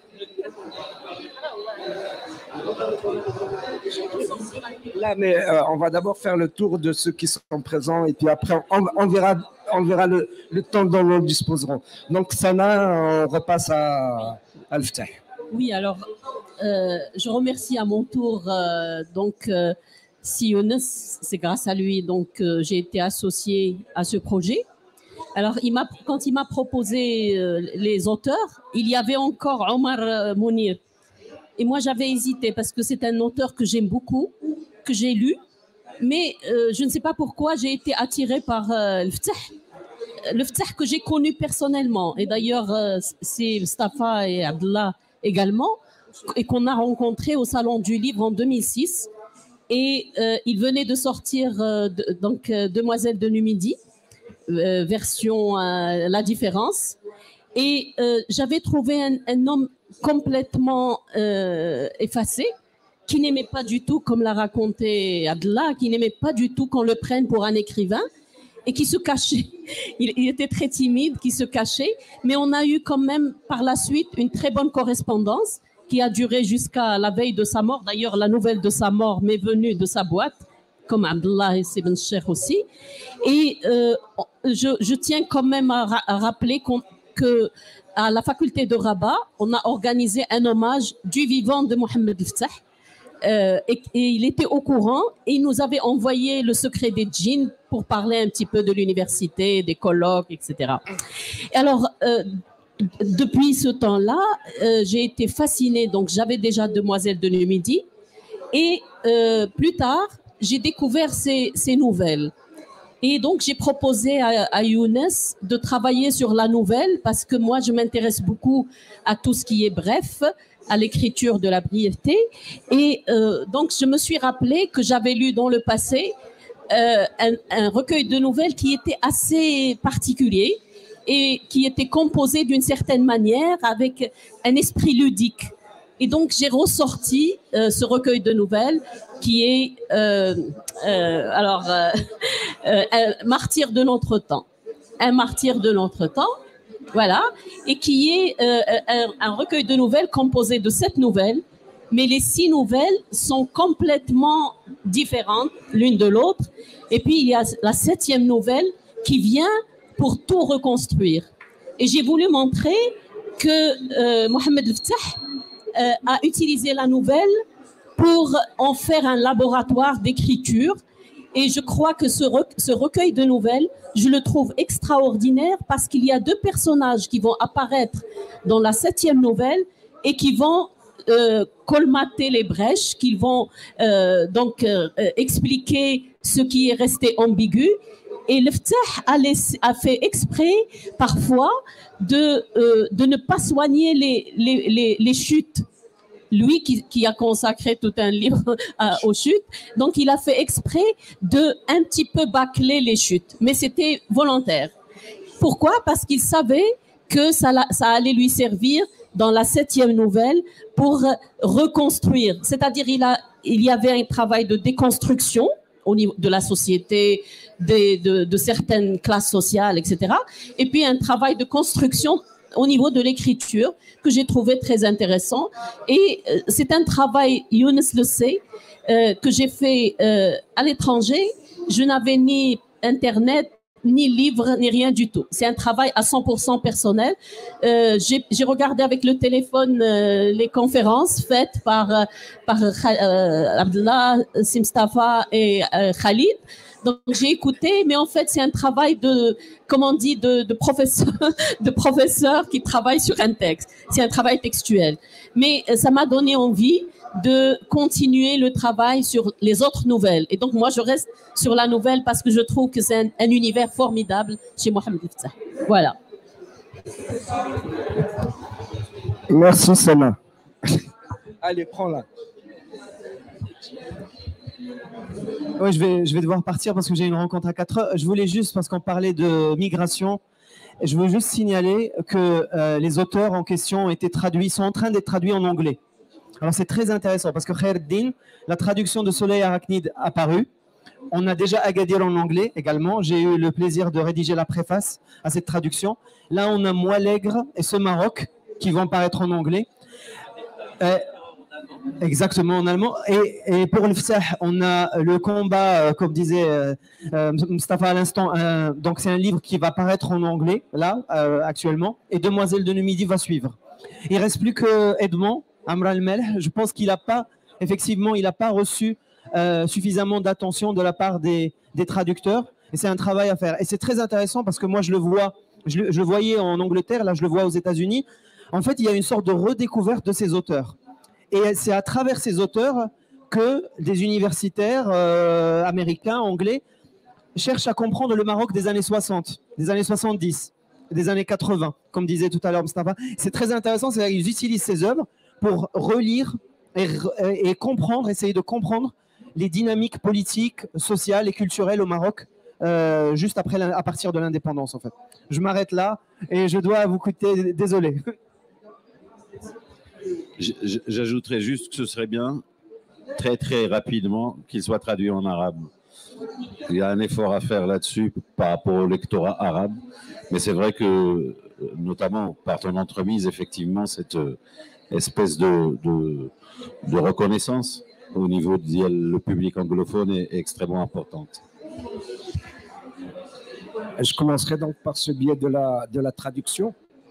Là, mais euh, on va d'abord faire le tour de ceux qui sont présents et puis après, on, on verra, on verra le, le temps dont nous disposerons. Donc, Sana, on repasse à, à Al-Ftah. Oui, alors, euh, je remercie à mon tour, euh, donc, euh, Si Younes, c'est grâce à lui, donc, euh, j'ai été associée à ce projet. Alors, il m'a, quand il m'a proposé euh, les auteurs, il y avait encore Omar euh, Mounir. Et moi, j'avais hésité parce que c'est un auteur que j'aime beaucoup, que j'ai lu, mais euh, je ne sais pas pourquoi j'ai été attirée par euh, le Ftah, le Ftah que j'ai connu personnellement. Et d'ailleurs, euh, c'est Mustafa et Abdallah également, et qu'on a rencontré au Salon du Livre en deux mille six. Et euh, il venait de sortir euh, de, donc euh, Demoiselle de Numidie, euh, version euh, La Différence. Et euh, j'avais trouvé un, un homme complètement euh, effacé, qui n'aimait pas du tout, comme l'a raconté Abdallah, qui n'aimait pas du tout qu'on le prenne pour un écrivain et qui se cachait. Il, il était très timide, qui se cachait, mais on a eu quand même par la suite une très bonne correspondance qui a duré jusqu'à la veille de sa mort. D'ailleurs, la nouvelle de sa mort m'est venue de sa boîte, comme Abdallah et Sibn Cheikh aussi. Et euh, je, je tiens quand même à, ra à rappeler qu'on que à la faculté de Rabat, on a organisé un hommage du vivant de Mohamed Ftah. Euh, et, et il était au courant et il nous avait envoyé le secret des djinns pour parler un petit peu de l'université, des colloques, et cetera. Et alors, euh, depuis ce temps-là, euh, j'ai été fascinée. Donc, j'avais déjà Demoiselle de Numidie et euh, plus tard, j'ai découvert ces, ces nouvelles. Et donc, j'ai proposé à, à Younes de travailler sur la nouvelle parce que moi, je m'intéresse beaucoup à tout ce qui est bref, à l'écriture de la brièveté. Et euh, donc, je me suis rappelé que j'avais lu dans le passé euh, un, un recueil de nouvelles qui était assez particulier, et qui était composé d'une certaine manière avec un esprit ludique. Et donc, j'ai ressorti euh, ce recueil de nouvelles qui est euh, euh, alors euh, euh, un martyr de notre temps. Un martyr de notre temps, voilà, et qui est euh, un, un recueil de nouvelles composé de sept nouvelles, mais les six nouvelles sont complètement différentes l'une de l'autre. Et puis, il y a la septième nouvelle qui vient pour tout reconstruire. Et j'ai voulu montrer que euh, Mohamed El-Ftah Euh, a utilisé la nouvelle pour en faire un laboratoire d'écriture. Et je crois que ce, re ce recueil de nouvelles, je le trouve extraordinaire parce qu'il y a deux personnages qui vont apparaître dans la septième nouvelle et qui vont euh, colmater les brèches, qui vont euh, donc euh, expliquer ce qui est resté ambigu. Et El-Ftah a, a fait exprès parfois de, euh, de ne pas soigner les, les, les, les chutes. Lui qui, qui a consacré tout un livre à, aux chutes, donc il a fait exprès de un petit peu bâcler les chutes, mais c'était volontaire. Pourquoi? Parce qu'il savait que ça, ça allait lui servir dans la septième nouvelle pour reconstruire. C'est-à-dire il a, il y avait un travail de déconstruction au niveau de la société, de, de, de certaines classes sociales, et cetera. Et puis un travail de construction au niveau de l'écriture que j'ai trouvé très intéressant. Et euh, c'est un travail, Younes le sait, euh, que j'ai fait euh, à l'étranger. Je n'avais ni Internet, ni livre, ni rien du tout. C'est un travail à cent pour cent personnel. Euh, j'ai regardé avec le téléphone euh, les conférences faites par, euh, par euh, Abdullah, Simstafa et euh, Khalid. Donc j'ai écouté, mais en fait c'est un travail de, comme on dit, de, de professeur, de professeur qui travaille sur un texte. C'est un travail textuel. Mais euh, ça m'a donné envie de continuer le travail sur les autres nouvelles. Et donc moi je reste sur la nouvelle parce que je trouve que c'est un, un univers formidable chez Mohamed El-Ftah. Voilà. Merci Sana. Allez, prends-la. Oui, je vais, je vais devoir partir parce que j'ai une rencontre à quatre heures. Je voulais juste, parce qu'on parlait de migration, je veux juste signaler que euh, les auteurs en question ont été traduits, sont en train d'être traduits en anglais. Alors c'est très intéressant parce que Khaireddin, la traduction de Soleil Arachnide a paru. On a déjà Agadir en anglais également. J'ai eu le plaisir de rédiger la préface à cette traduction. Là, on a Moualègre et Ce Maroc qui vont paraître en anglais. Euh, Exactement, en allemand. Et, et pour le Ftah, on a le combat, euh, comme disait euh, euh, Mustafa à l'instant. Euh, donc, c'est un livre qui va paraître en anglais, là, euh, actuellement. Et Demoiselle de Numidie va suivre. Il ne reste plus que Edmond, Amr al-Melh. Je pense qu'il n'a pas, effectivement, il n'a pas reçu euh, suffisamment d'attention de la part des, des traducteurs. Et c'est un travail à faire. Et c'est très intéressant parce que moi, je le vois, je, je le voyais en Angleterre, là, je le vois aux États-Unis. En fait, il y a une sorte de redécouverte de ces auteurs. Et c'est à travers ces auteurs que des universitaires euh, américains, anglais, cherchent à comprendre le Maroc des années soixante, des années soixante-dix, des années quatre-vingts, comme disait tout à l'heure Mustafa. C'est très intéressant, c'est-à-dire qu'ils utilisent ces œuvres pour relire et, et comprendre, essayer de comprendre les dynamiques politiques, sociales et culturelles au Maroc, euh, juste après, à partir de l'indépendance, en fait. Je m'arrête là et je dois vous quitter, désolé. J'ajouterais juste que ce serait bien, très très rapidement, qu'il soit traduit en arabe. Il y a un effort à faire là-dessus par rapport au lectorat arabe, mais c'est vrai que, notamment par ton entremise, effectivement, cette espèce de, de, de reconnaissance au niveau du public anglophone est extrêmement importante. Je commencerai donc par ce biais de la, de la traduction.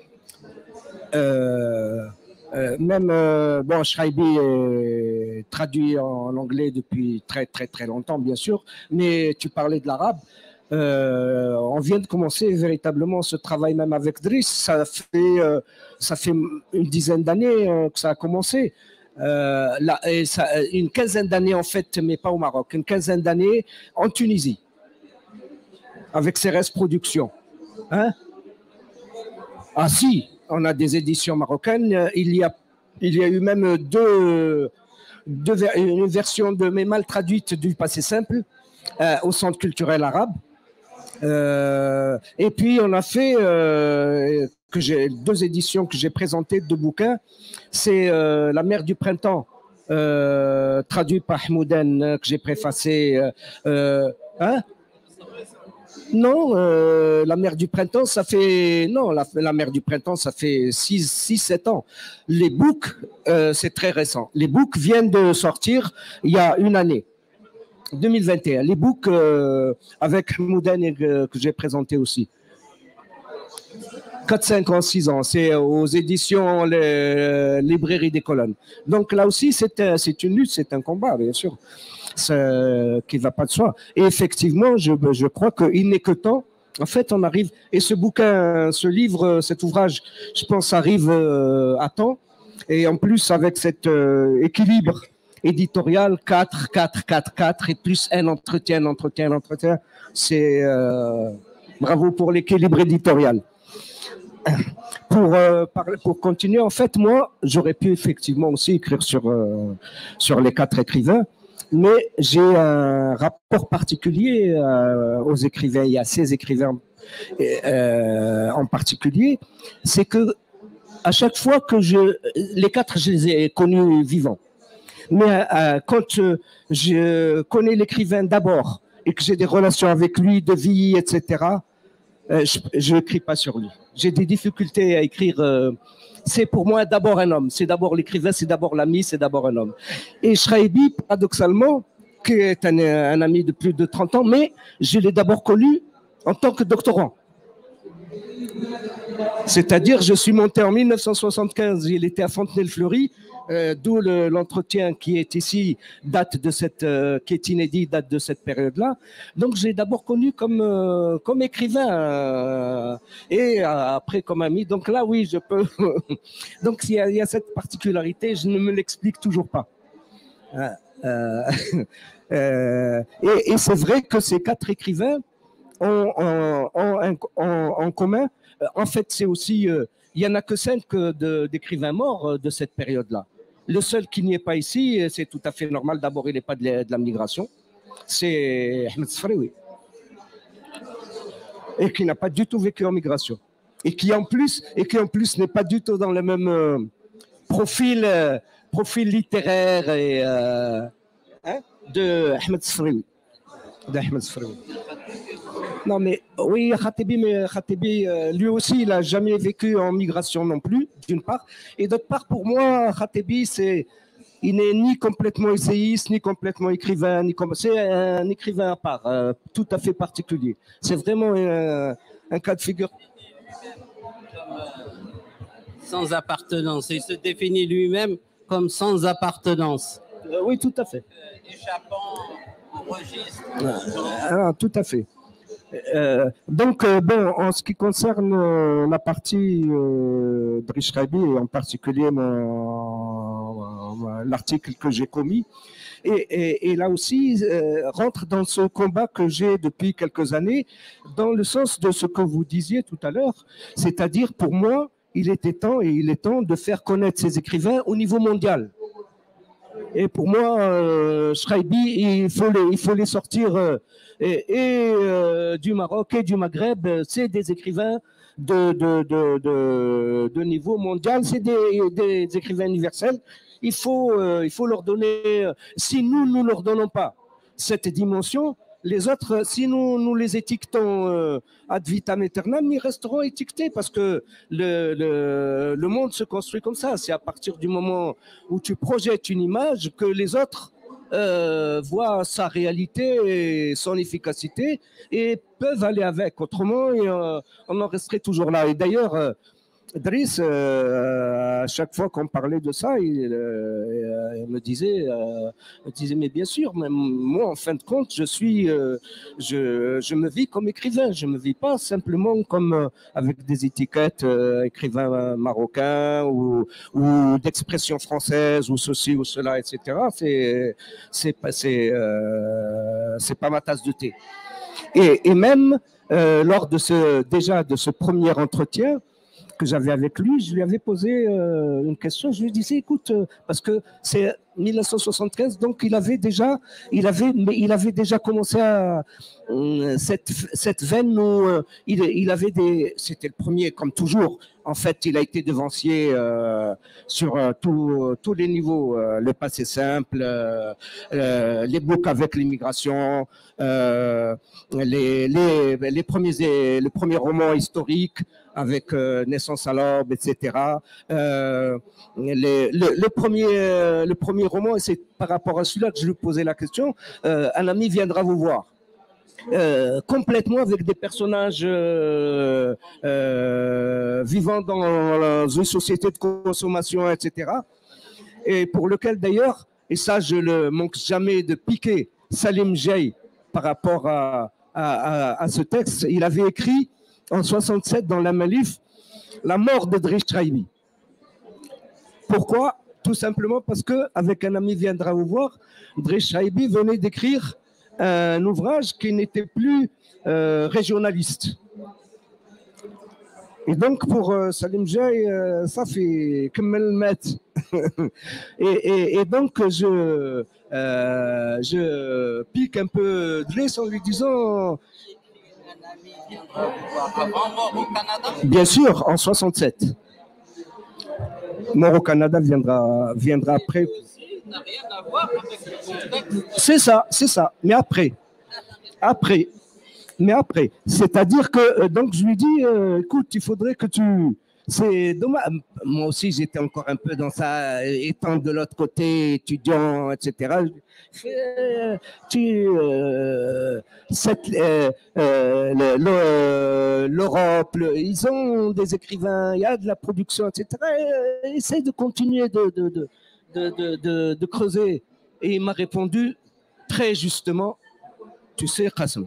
Euh, Euh, même, euh, bon, Shraibi est traduit en anglais depuis très, très, très longtemps, bien sûr, mais tu parlais de l'arabe. Euh, on vient de commencer véritablement ce travail même avec Driss. Ça fait, euh, ça fait une dizaine d'années euh, que ça a commencé. Euh, là, et ça, une quinzaine d'années, en fait, mais pas au Maroc, une quinzaine d'années en Tunisie, avec Cérès Productions. Hein? Ah si, on a des éditions marocaines. Il y a, il y a eu même deux, deux une version de mais mal traduite du Passé simple euh, au Centre culturel arabe. Euh, et puis on a fait euh, que j'ai deux éditions que j'ai présentées, deux bouquins. C'est euh, La mer du printemps, euh, traduit par Hmouden, que j'ai préfacé. Euh, euh, hein non, euh, La mer du printemps, ça fait non, la, la mer du printemps, ça fait six sept ans. Les books, euh, c'est très récent. Les books viennent de sortir il y a une année. deux mille vingt et un, les books euh, avec Hmouden euh, que j'ai présenté aussi. quatre, cinq ans, six ans, c'est aux éditions les, Librairie des Colonnes. Donc là aussi, c'est une lutte, c'est un combat, bien sûr, qui ne va pas de soi. Et effectivement, je, je crois qu'il n'est que temps. En fait, on arrive, et ce bouquin, ce livre, cet ouvrage, je pense, arrive à temps. Et en plus, avec cet euh, équilibre éditorial, quatre, quatre, quatre, quatre, et plus un entretien, un entretien, un entretien, c'est euh, bravo pour l'équilibre éditorial. Pour, euh, parler, pour continuer, en fait, moi, j'aurais pu effectivement aussi écrire sur, euh, sur les quatre écrivains, mais j'ai un rapport particulier euh, aux écrivains, il y a ces écrivains euh, en particulier, c'est que à chaque fois que je... Les quatre, je les ai connus vivants. Mais euh, quand euh, je connais l'écrivain d'abord et que j'ai des relations avec lui, de vie, et cetera, euh, je n'écris pas sur lui. J'ai des difficultés à écrire. Euh, c'est pour moi d'abord un homme. C'est d'abord l'écrivain, c'est d'abord l'ami, c'est d'abord un homme. Et Shraibi, paradoxalement, qui est un, un ami de plus de trente ans, mais je l'ai d'abord connu en tant que doctorant. C'est-à-dire, je suis monté en mille neuf cent soixante-quinze, il était à Fontenay-le-Fleury, euh, d'où l'entretien le, qui est ici, date de cette, euh, qui est inédit, date de cette période-là. Donc, j'ai d'abord connu comme, euh, comme écrivain euh, et euh, après comme ami. Donc là, oui, je peux. Donc, il y, a, il y a cette particularité, je ne me l'explique toujours pas. Euh, euh, et et c'est vrai que ces quatre écrivains ont, ont, ont, ont en commun. En fait, c'est aussi, euh, il n'y en a que cinq d'écrivains morts euh, de cette période-là. Le seul qui n'y est pas ici, c'est tout à fait normal. D'abord, il n'est pas de la, de la migration. C'est Ahmed Sfraoui. Et qui n'a pas du tout vécu en migration. Et qui en plus, et qui en plus n'est pas du tout dans le même euh, profil, euh, profil littéraire et, euh, hein, de Ahmed Sfraoui. D'Ahmed Sfraoui. Non, mais oui, Khatibi, mais Khatibi, euh, lui aussi, il n'a jamais vécu en migration non plus, d'une part. Et d'autre part, pour moi, Khatibi, c'est, il n'est ni complètement essayiste, ni complètement écrivain, ni comme, c'est un écrivain à part, euh, tout à fait particulier. C'est vraiment euh, un cas de figure. Sans appartenance. Il se définit lui-même comme sans appartenance. Euh, oui, tout à fait. Euh, échappant au registre. Ah, ah, tout à fait. Euh, donc, euh, bon, en ce qui concerne euh, la partie euh, de Shraibi, et en particulier l'article que j'ai commis, et, et, et là aussi euh, rentre dans ce combat que j'ai depuis quelques années, dans le sens de ce que vous disiez tout à l'heure, c'est-à-dire pour moi, il était temps et il est temps de faire connaître ces écrivains au niveau mondial. Et pour moi, euh, Shraibi, il faut les, il faut les sortir euh, et, et euh, du Maroc et du Maghreb. C'est des écrivains de, de, de, de, de niveau mondial, c'est des, des écrivains universels. Il faut, euh, il faut leur donner, si nous ne leur donnons pas cette dimension, les autres, si nous, nous les étiquetons euh, ad vitam aeternam, ils resteront étiquetés parce que le, le, le monde se construit comme ça. C'est à partir du moment où tu projettes une image que les autres euh, voient sa réalité et son efficacité et peuvent aller avec. Autrement, euh, on en resterait toujours là. Et d'ailleurs, euh, Driss, euh, à chaque fois qu'on parlait de ça, il, euh, il me disait, euh, il disait, mais bien sûr, même moi, en fin de compte, je suis, euh, je, je me vis comme écrivain. Je me vis pas simplement comme euh, avec des étiquettes euh, écrivain marocain ou, ou d'expression française ou ceci ou cela, et cetera. C'est, c'est pas, c'est, euh, c'est pas ma tasse de thé. Et, et même euh, lors de ce, déjà de ce premier entretien que j'avais avec lui, je lui avais posé euh, une question. Je lui disais, écoute, euh, parce que c'est mille neuf cent soixante-quinze, donc il avait déjà, il avait, mais il avait déjà commencé à euh, cette, cette veine où euh, il, il avait des, c'était le premier, comme toujours. En fait, il a été devancier euh, sur euh, tout, tous les niveaux. Euh, le passé simple, euh, euh, les boucs avec l'immigration, euh, les, les, les premiers, le premier roman historique avec euh, Naissance à l'aube, et cetera. Euh, les, le, le, premier, euh, le premier roman, et c'est par rapport à celui-là que je lui posais la question, euh, un ami viendra vous voir. Euh, complètement avec des personnages euh, euh, vivant dans une société de consommation, et cetera. Et pour lequel d'ailleurs, et ça je ne manque jamais de piquer Salim Jay par rapport à, à, à, à ce texte, il avait écrit en soixante-sept dans la Malif la mort de Driss Chaibi. Pourquoi? Tout simplement parce qu'avec un ami viendra vous voir, Driss Chaibi venait d'écrire un ouvrage qui n'était plus euh, régionaliste. Et donc pour euh, Salim Jay, euh, ça fait comme le met. et, et, et donc je, euh, je pique un peu Driss en lui disant... Bien sûr, en soixante-sept. Mort au Canada viendra, viendra après. C'est ça, c'est ça. Mais après, après, mais après. C'est-à-dire que donc je lui dis, euh, écoute, il faudrait que tu. C'est dommage. Moi aussi, j'étais encore un peu dans ça, étant de l'autre côté, étudiant, et cetera. Euh, tu, euh, cette, euh, euh, l'Europe, le, ils ont des écrivains, il y a de la production, et cetera. Euh, essaye de continuer de, de, de, de, de, de, de creuser. Et il m'a répondu très justement, tu sais, Qassem,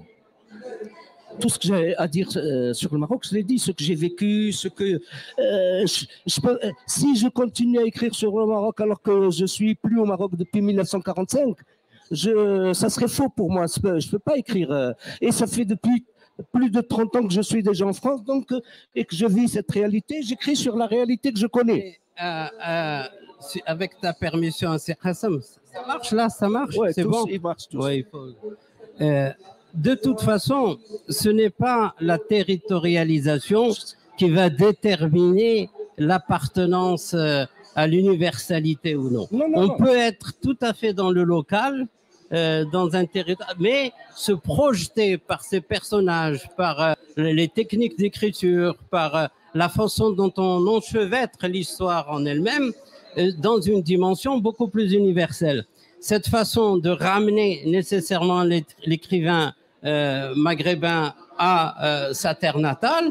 tout ce que j'ai à dire euh, sur le Maroc, je l'ai dit, ce que j'ai vécu, ce que euh, je, je peux, euh, si je continue à écrire sur le Maroc alors que je suis plus au Maroc depuis mille neuf cent quarante-cinq, je, ça serait faux pour moi. Je peux, je peux pas écrire. Euh, et ça fait depuis plus de trente ans que je suis déjà en France, donc euh, et que je vis cette réalité. J'écris sur la réalité que je connais. Euh, euh, avec ta permission, c'est Qassem, ça marche là, ça marche. Ouais, c'est tous, bon. Il marche tous. Ouais, il faut. Euh, De toute façon, ce n'est pas la territorialisation qui va déterminer l'appartenance à l'universalité ou non. Non, non, On non. peut être tout à fait dans le local, euh, dans un territoire, mais se projeter par ces personnages, par euh, les techniques d'écriture, par euh, la façon dont on enchevêtre l'histoire en elle-même, euh, dans une dimension beaucoup plus universelle. Cette façon de ramener nécessairement l'écrivain Euh, maghrébin à euh, sa terre natale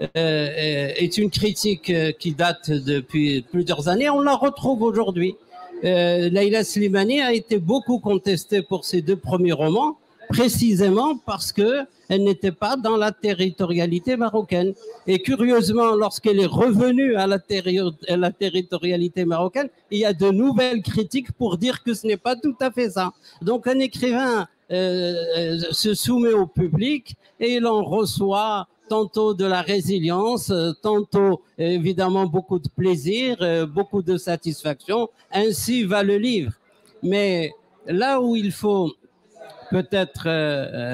euh, est une critique euh, qui date depuis plusieurs années. On la retrouve aujourd'hui. Euh, Leïla Slimani a été beaucoup contestée pour ses deux premiers romans, précisément parce qu'elle n'était pas dans la territorialité marocaine. Et curieusement, lorsqu'elle est revenue à la, à la territorialité marocaine, il y a de nouvelles critiques pour dire que ce n'est pas tout à fait ça. Donc un écrivain Euh, se soumet au public et il en reçoit tantôt de la résilience, tantôt évidemment beaucoup de plaisir, beaucoup de satisfaction. Ainsi va le livre. Mais là où il faut peut-être euh,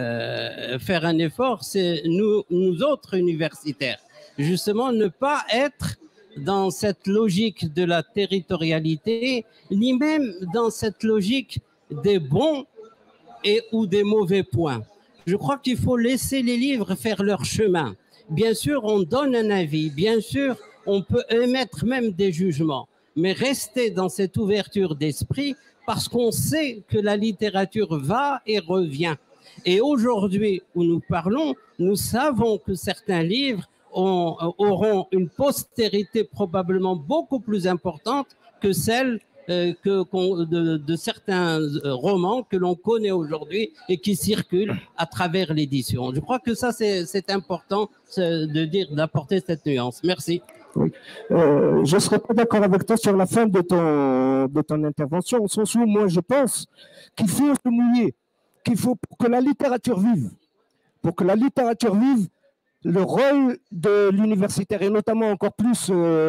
faire un effort, c'est nous, nous autres universitaires, justement ne pas être dans cette logique de la territorialité, ni même dans cette logique des bons et ou des mauvais points. Je crois qu'il faut laisser les livres faire leur chemin. Bien sûr, on donne un avis, bien sûr, on peut émettre même des jugements, mais rester dans cette ouverture d'esprit parce qu'on sait que la littérature va et revient. Et aujourd'hui où nous parlons, nous savons que certains livres ont, auront une postérité probablement beaucoup plus importante que celle Euh, que, de, de certains romans que l'on connaît aujourd'hui et qui circulent à travers l'édition. Je crois que ça, c'est important de dire, d'apporter cette nuance. Merci. Oui. Euh, je ne serais pas d'accord avec toi sur la fin de ton, de ton intervention, au sens où moi je pense qu'il faut se mouiller, qu'il faut pour que la littérature vive, pour que la littérature vive, le rôle de l'universitaire et notamment encore plus euh,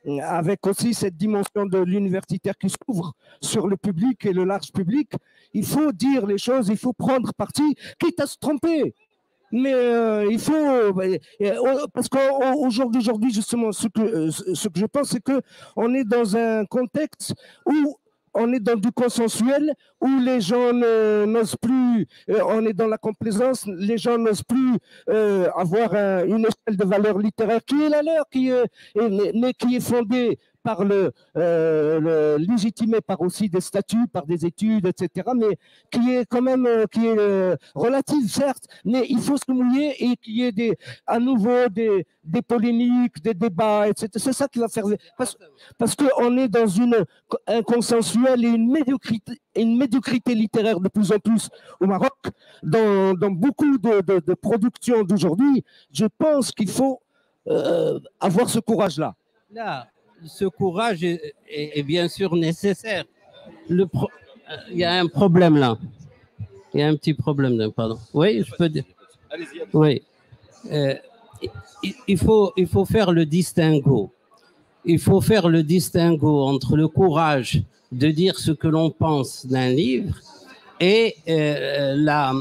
avec aussi cette dimension de l'universitaire qui s'ouvre sur le public et le large public, il faut dire les choses, il faut prendre parti, quitte à se tromper. Mais euh, il faut, euh, parce qu'au jour d'aujourd'hui, justement, ce que, ce que je pense, c'est qu'on est dans un contexte où on est dans du consensuel, où les gens n'osent plus, euh, on est dans la complaisance, les gens n'osent plus euh, avoir un, une échelle de valeur littéraire qui est la leur, qui est, mais qui est fondée par le, euh, le légitimé par aussi des statuts, par des études, et cetera, mais qui est quand même euh, qui est euh, relative, certes, mais il faut se mouiller et qu'il y ait des, à nouveau des, des polémiques, des débats, et cetera. C'est ça qui va faire... Parce, parce qu'on est dans une, un consensuel et une médiocrité, une médiocrité littéraire de plus en plus au Maroc, dans, dans beaucoup de, de, de productions d'aujourd'hui. Je pense qu'il faut euh, avoir ce courage-là. Là, ce courage est, est, est bien sûr nécessaire. Le pro... Il y a un problème là. Il y a un petit problème là, pardon. Oui, je peux dire. Allez-y. Allez-y. Oui. Euh, il, il, faut, il faut faire le distinguo. Il faut faire le distinguo entre le courage de dire ce que l'on pense d'un livre et euh, la,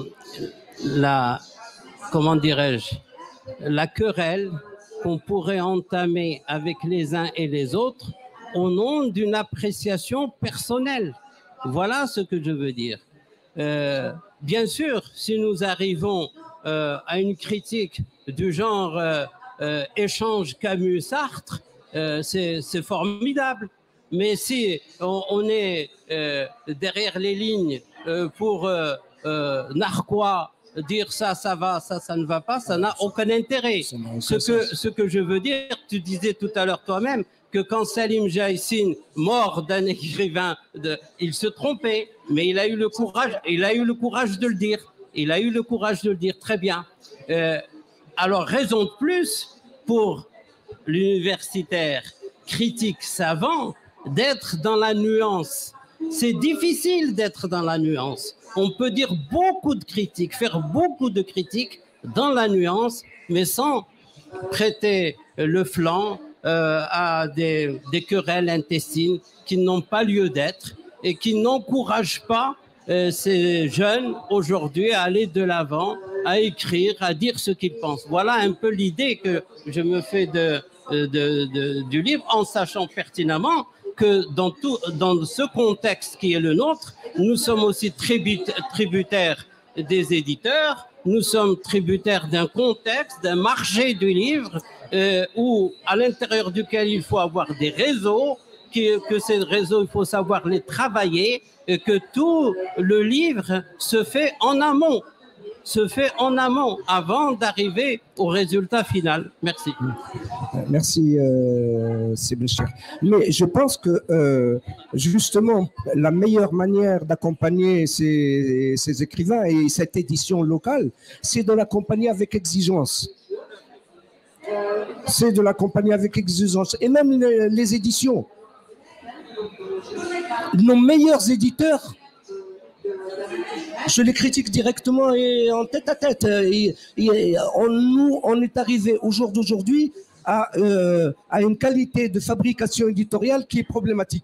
la, comment dirais-je, la querelle qu'on pourrait entamer avec les uns et les autres au nom d'une appréciation personnelle. Voilà ce que je veux dire. Euh, bien sûr, si nous arrivons euh, à une critique du genre euh, euh, échange Camus-Sartre, euh, c'est formidable. Mais si on, on est euh, derrière les lignes euh, pour euh, euh, narquois, dire ça, ça va, ça, ça ne va pas, ça n'a aucun intérêt. Ce que, ce que je veux dire, tu disais tout à l'heure toi-même que quand Salim Jaïsine, mort d'un écrivain, de, il se trompait, mais il a eu le courage, il a eu le courage de le dire. Il a eu le courage de le dire, très bien. Euh, alors, raison de plus pour l'universitaire critique savant d'être dans la nuance. C'est difficile d'être dans la nuance. On peut dire beaucoup de critiques, faire beaucoup de critiques dans la nuance, mais sans prêter le flanc euh, à des, des querelles intestines qui n'ont pas lieu d'être et qui n'encouragent pas euh, ces jeunes aujourd'hui à aller de l'avant, à écrire, à dire ce qu'ils pensent. Voilà un peu l'idée que je me fais de, de, de, du livre, en sachant pertinemment que dans, tout, dans ce contexte qui est le nôtre, nous sommes aussi tributaires des éditeurs, nous sommes tributaires d'un contexte, d'un marché du livre, euh, où, à l'intérieur duquel il faut avoir des réseaux, qui, que ces réseaux, il faut savoir les travailler, et que tout le livre se fait en amont. se fait en amont avant d'arriver au résultat final. Merci. Merci, euh, Sébastien. Mais je pense que euh, justement, la meilleure manière d'accompagner ces, ces écrivains et cette édition locale, c'est de l'accompagner avec exigence. C'est de l'accompagner avec exigence. Et même les, les éditions. Nos meilleurs éditeurs, je les critique directement et en tête à tête. Et, et on, nous, on est arrivé au jour d'aujourd'hui à, euh, à une qualité de fabrication éditoriale qui est problématique.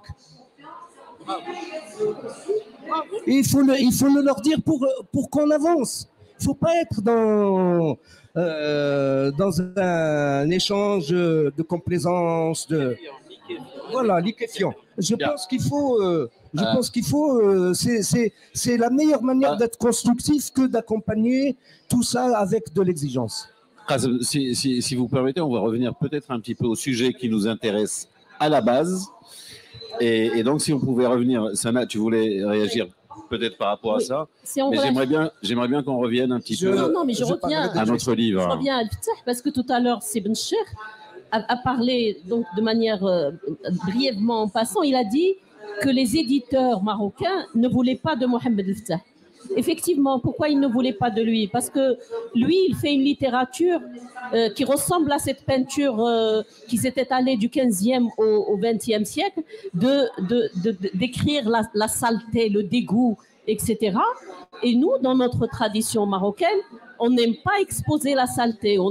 Et il faut le, il faut le leur dire pour, pour qu'on avance. Il ne faut pas être dans, euh, dans un échange de complaisance, de... Voilà, liquéfiant. Je pense qu'il faut... Euh, Je euh, pense qu'il faut, euh, c'est la meilleure manière euh, d'être constructif que d'accompagner tout ça avec de l'exigence. Si, si, si vous permettez, on va revenir peut-être un petit peu au sujet qui nous intéresse à la base. Et, et donc, si on pouvait revenir, Sana, tu voulais réagir peut-être par rapport oui, à ça, si mais j'aimerais bien, j'aimerais bien qu'on revienne un petit je, peu non, non, mais je je reviens, à notre livre. Je reviens à Al-Fattah parce que tout à l'heure, c'est Ben Cher a, a parlé donc, de manière euh, brièvement en passant, il a dit que les éditeurs marocains ne voulaient pas de Mohamed El-Fattah. Effectivement, pourquoi ils ne voulaient pas de lui? Parce que lui, il fait une littérature euh, qui ressemble à cette peinture euh, qui s'est étalée du quinzième au, au vingtième siècle, de, de, de, de, d'écrire la, la saleté, le dégoût, et cetera. Et nous, dans notre tradition marocaine, on n'aime pas exposer la saleté, on aime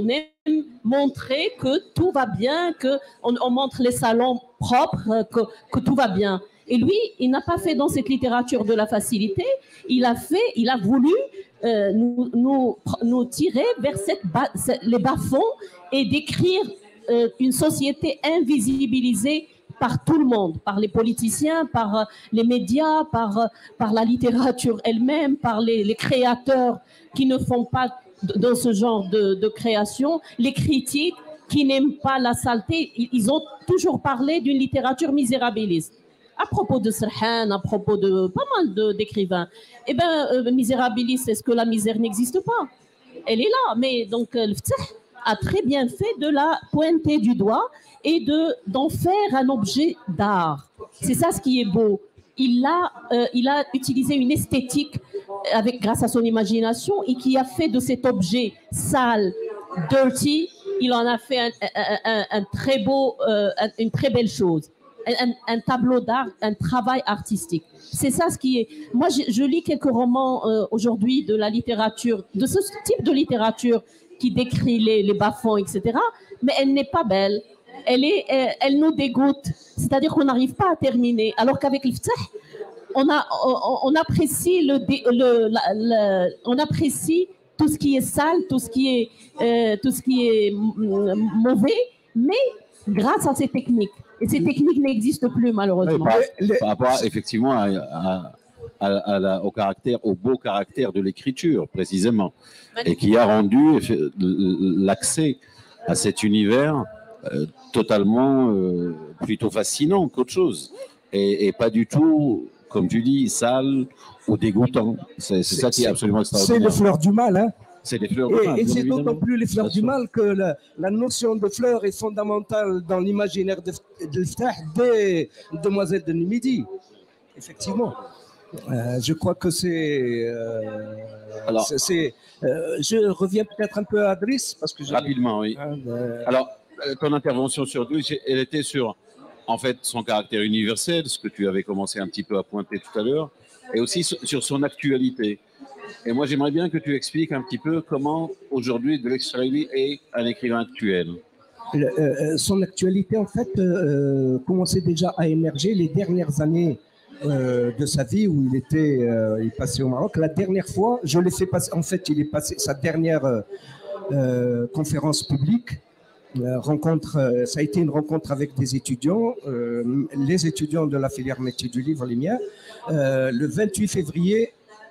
montrer que tout va bien, qu'on on montre les salons propres, que, que tout va bien. Et lui, il n'a pas fait dans cette littérature de la facilité, il a fait, il a voulu euh, nous, nous, nous tirer vers cette bas, les bas-fonds et décrire euh, une société invisibilisée par tout le monde, par les politiciens, par euh, les médias, par, euh, par la littérature elle-même, par les, les créateurs qui ne font pas dans ce genre de, de création, les critiques qui n'aiment pas la saleté. Ils ont toujours parlé d'une littérature misérabiliste. À propos de Serhan, à propos de pas mal d'écrivains. Eh bien, euh, misérabiliste, est-ce que la misère n'existe pas? Elle est là, mais donc le Ftah a très bien fait de la pointer du doigt et de d'en faire un objet d'art. C'est ça ce qui est beau. Il a, euh, il a utilisé une esthétique avec, grâce à son imagination et qui a fait de cet objet sale, dirty, il en a fait un, un, un, un très beau, euh, une très belle chose. Un, un tableau d'art, un travail artistique. C'est ça ce qui est... Moi, je, je lis quelques romans euh, aujourd'hui de la littérature, de ce type de littérature qui décrit les, les bas-fonds, et cetera. Mais elle n'est pas belle. Elle, est, elle, elle nous dégoûte. C'est-à-dire qu'on n'arrive pas à terminer. Alors qu'avec l'Iftah, on, a, on, on apprécie le, le, la, le, on apprécie tout ce qui est sale, tout ce qui est, euh, tout ce qui est mauvais, mais grâce à ces techniques. Et ces techniques n'existent plus, malheureusement. Oui, par, par rapport, effectivement, à, à, à, à la, au caractère, au beau caractère de l'écriture, précisément, et qui a rendu l'accès à cet univers euh, totalement euh, plutôt fascinant qu'autre chose, et, et pas du tout, comme tu dis, sale ou dégoûtant. C'est ça qui est absolument extraordinaire. C'est les fleurs du mal, hein. C'est les fleurs et, du mal. Et c'est d'autant plus les fleurs du mal que la, la notion de fleur est fondamentale dans l'imaginaire de, de l'Iftah des Demoiselles de Numidie. Effectivement. Euh, je crois que c'est. Euh, Alors, c'est, euh, je reviens peut-être un peu à Driss parce que rapidement, oui. Euh, Alors, ton intervention sur Driss, elle était sur, en fait, son caractère universel, ce que tu avais commencé un petit peu à pointer tout à l'heure, et aussi sur son actualité. Et moi, j'aimerais bien que tu expliques un petit peu comment, aujourd'hui, Driss Chaibi est un écrivain actuel. Le, euh, son actualité, en fait, euh, commençait déjà à émerger les dernières années euh, de sa vie où il était euh, il passait au Maroc. La dernière fois, je l'ai fait passer, en fait, il est passé sa dernière euh, euh, conférence publique. Euh, rencontre, euh, ça a été une rencontre avec des étudiants, euh, les étudiants de la filière métier du livre, les miens, euh, le vingt-huit février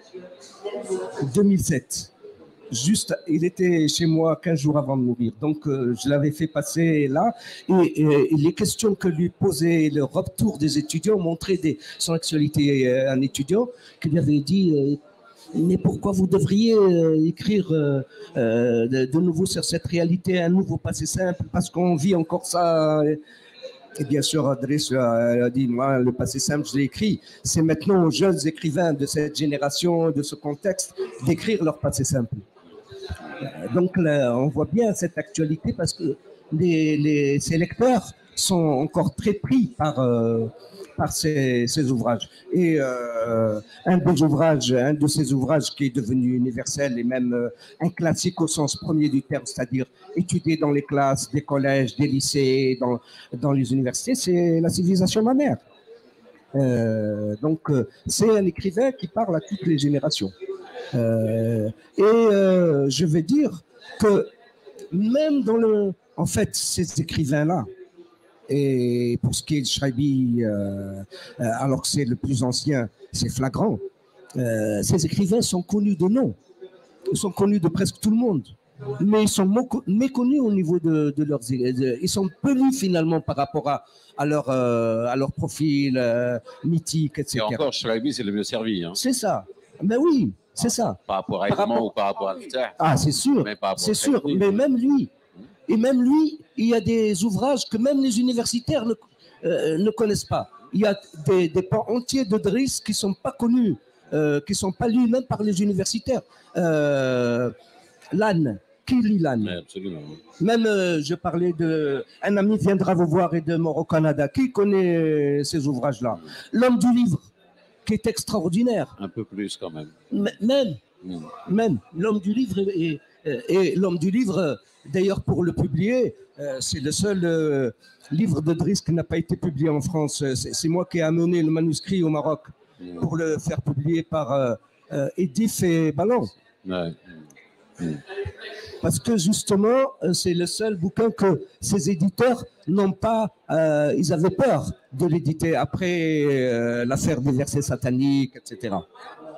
deux mille sept. Juste, il était chez moi quinze jours avant de mourir. Donc, euh, je l'avais fait passer là. Et, et, et les questions que lui posait le retour des étudiants montraient des, son actualité. Euh, un étudiant qui lui avait dit euh, mais pourquoi vous devriez euh, écrire euh, euh, de, de nouveau sur cette réalité, un nouveau passé simple, parce qu'on vit encore ça. Et bien sûr, Driss a dit, moi, le passé simple, je l'ai écrit. C'est maintenant aux jeunes écrivains de cette génération, de ce contexte, d'écrire leur passé simple. Donc, là, on voit bien cette actualité parce que les, les, ces lecteurs sont encore très pris par, euh, par ces, ces ouvrages. Et euh, un des ouvrages, un de ces ouvrages qui est devenu universel et même euh, un classique au sens premier du terme, c'est-à-dire étudié dans les classes des collèges, des lycées, dans, dans les universités, c'est La civilisation mammaire. Euh, donc, euh, c'est un écrivain qui parle à toutes les générations. Euh, et euh, je vais dire que même dans le... En fait, ces écrivains-là, et pour ce qui est de Chaibi, euh, alors que c'est le plus ancien, c'est flagrant, euh, ces écrivains sont connus de nom. Ils sont connus de presque tout le monde. Mais ils sont méconnus au niveau de, de leurs... De, ils sont peu lus finalement par rapport à, à, leur, euh, à leur profil euh, mythique, et cetera. Et encore, Chaibi, c'est le mieux servi. Hein. C'est ça. Mais oui, c'est ça. Par rapport à Edmond ou par rapport à Ftah. Ah, c'est sûr. C'est sûr. Mais même lui, et même lui, il y a des ouvrages que même les universitaires ne, euh, ne connaissent pas. Il y a des, des pans entiers de Driss qui ne sont pas connus, euh, qui ne sont pas lus même par les universitaires. Euh, L'âne. Qui lit l'âne? Oui, absolument. Même, euh, je parlais de... Un ami viendra vous voir et de mort au Canada. Qui connaît ces ouvrages-là? L'homme du livre, qui est extraordinaire. Un peu plus quand même. M même, mmh. même. L'homme du livre est, est, Et L'homme du livre, d'ailleurs, pour le publier, euh, c'est le seul euh, livre de Driss qui n'a pas été publié en France. C'est moi qui ai amené le manuscrit au Maroc pour le faire publier par euh, euh, Edith et Ballon. Ouais. Parce que justement, c'est le seul bouquin que ces éditeurs n'ont pas, euh, ils avaient peur de l'éditer après euh, l'affaire des versets sataniques, et cetera.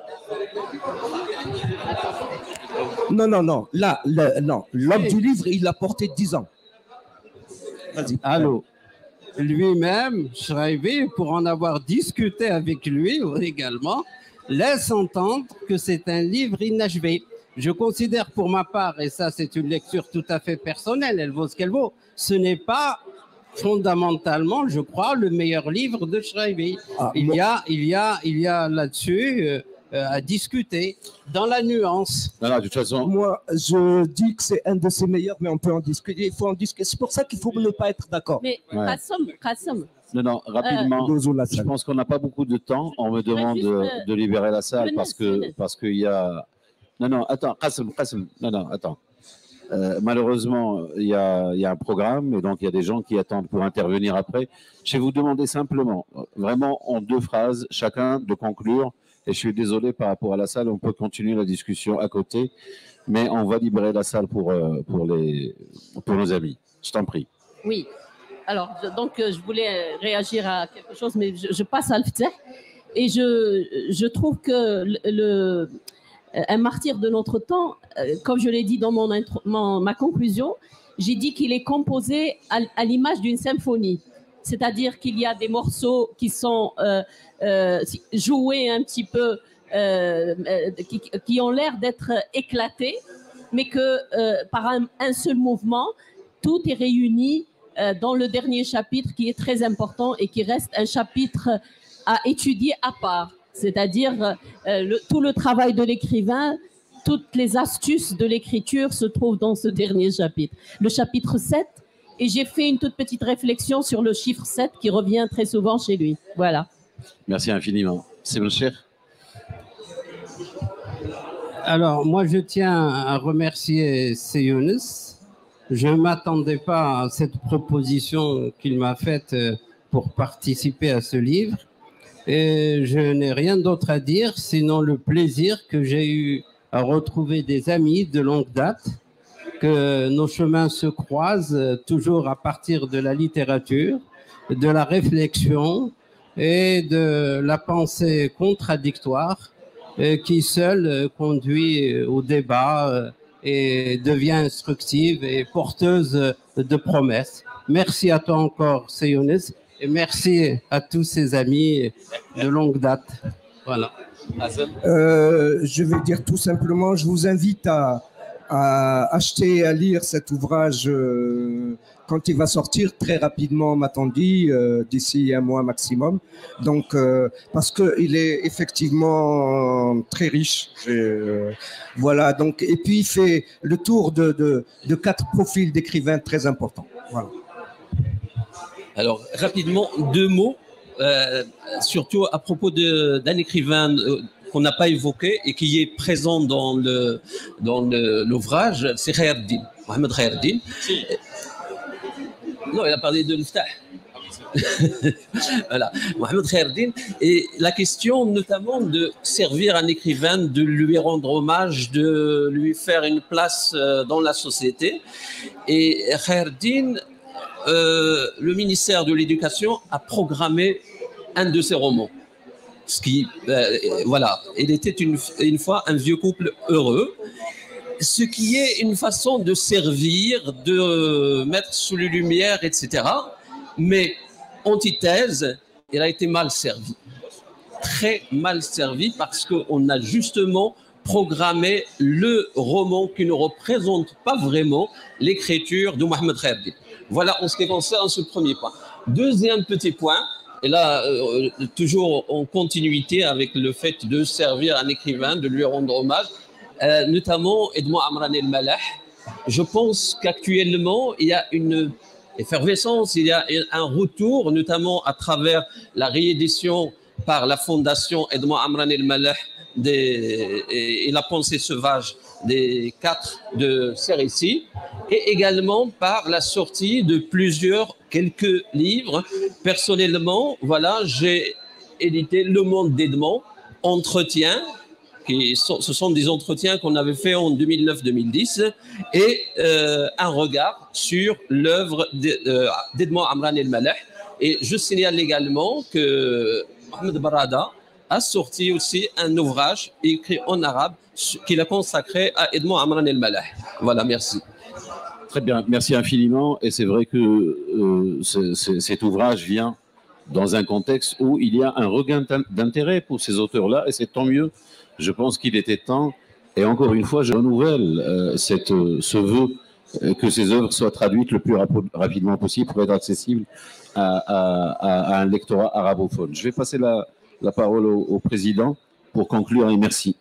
Non, non, non. Là, le, non. L'homme du livre, il l'a porté dix ans. Vas-y. Allô. Lui-même, Schreiber, pour en avoir discuté avec lui également, laisse entendre que c'est un livre inachevé. Je considère pour ma part, et ça c'est une lecture tout à fait personnelle, elle vaut ce qu'elle vaut, ce n'est pas fondamentalement, je crois, le meilleur livre de Schreiber. Ah, il, y a, il y a, il y a là-dessus euh, euh, à discuter dans la nuance. Non, non, de toute façon. Moi, je dis que c'est un de ses meilleurs, mais on peut en discuter. Il faut en discuter. C'est pour ça qu'il faut ne pas être d'accord. Mais Kassem, Kassem. Non, non, rapidement. Euh, je pense qu'on n'a pas beaucoup de temps. On me demande de, me... de libérer la salle parce que parce qu'il y a. Non, non, attends, Qassem, Qassem, non, non, attends. Euh, malheureusement, il y a, y a un programme et donc il y a des gens qui attendent pour intervenir après. Je vais vous demander simplement, vraiment en deux phrases, chacun de conclure. Et je suis désolé par rapport à la salle, on peut continuer la discussion à côté, mais on va libérer la salle pour, euh, pour, les, pour nos amis. Je t'en prie. Oui. Alors, je, donc, je voulais réagir à quelque chose, mais je, je passe à Al-Ftah. Et je, je trouve que le... le un martyr de notre temps, euh, comme je l'ai dit dans mon intro, mon, ma conclusion, j'ai dit qu'il est composé à, à l'image d'une symphonie. C'est-à-dire qu'il y a des morceaux qui sont euh, euh, joués un petit peu, euh, qui, qui ont l'air d'être éclatés, mais que euh, par un, un seul mouvement, tout est réuni euh, dans le dernier chapitre qui est très important et qui reste un chapitre à étudier à part. C'est-à-dire euh, le, tout le travail de l'écrivain, toutes les astuces de l'écriture se trouvent dans ce dernier chapitre, le chapitre sept. Et j'ai fait une toute petite réflexion sur le chiffre sept qui revient très souvent chez lui. Voilà. Merci infiniment. C'est mon cher. Alors, moi, je tiens à remercier Younes. Je ne m'attendais pas à cette proposition qu'il m'a faite pour participer à ce livre. Et je n'ai rien d'autre à dire, sinon le plaisir que j'ai eu à retrouver des amis de longue date, que nos chemins se croisent toujours à partir de la littérature, de la réflexion et de la pensée contradictoire qui seule conduit au débat et devient instructive et porteuse de promesses. Merci à toi encore, Younes. Et merci à tous ces amis de longue date. Voilà. Euh, je vais dire tout simplement, je vous invite à, à acheter et à lire cet ouvrage euh, quand il va sortir très rapidement, m'a-t-on dit, euh, d'ici un mois maximum. Donc, euh, parce qu'il est effectivement très riche. Euh, voilà. Donc, et puis il fait le tour de, de, de quatre profils d'écrivains très importants. Voilà. Alors, rapidement, deux mots, euh, surtout à propos d'un écrivain euh, qu'on n'a pas évoqué et qui est présent dans le dans l'ouvrage, c'est Khayreddine, Mohamed Khayreddine. Si. Non, il a parlé de l'Iftah. Voilà, Mohamed Khayreddine. Et la question notamment de servir un écrivain, de lui rendre hommage, de lui faire une place dans la société. Et Khayreddine, Euh, le ministère de l'Éducation a programmé un de ses romans. Ce qui, euh, voilà, il était une, une fois un vieux couple heureux, ce qui est une façon de servir, de mettre sous les lumières, et cetera. Mais antithèse, il a été mal servi, très mal servi, parce qu'on a justement programmé le roman qui ne représente pas vraiment l'écriture de Mohamed Khayreddine. Voilà en ce qui concerne ce premier point. Deuxième petit point, et là, euh, toujours en continuité avec le fait de servir un écrivain, de lui rendre hommage, euh, notamment Edmond Amran El-Maleh. Je pense qu'actuellement, il y a une effervescence, il y a un retour, notamment à travers la réédition par la fondation Edmond Amran El-Maleh et, et la pensée sauvage des quatre de ces récits, et également par la sortie de plusieurs, quelques livres. Personnellement, voilà, j'ai édité Le Monde d'Edmond, Entretien, qui sont, ce sont des entretiens qu'on avait fait en deux mille neuf deux mille dix, et euh, un regard sur l'œuvre d'Edmond Amran El-Maleh. Et je signale également que Mohamed Barada a sorti aussi un ouvrage écrit en arabe qu'il a consacré à Edmond Amran El-Maleh. Voilà, merci. Très bien, merci infiniment. Et c'est vrai que euh, c- c- cet ouvrage vient dans un contexte où il y a un regain d'intérêt pour ces auteurs-là, et c'est tant mieux. Je pense qu'il était temps, et encore une fois, je renouvelle euh, cette, euh, ce vœu euh, que ces œuvres soient traduites le plus rap- rapidement possible pour être accessibles à, à- à- à un lectorat arabophone. Je vais passer la, la parole au, au président pour conclure, et merci.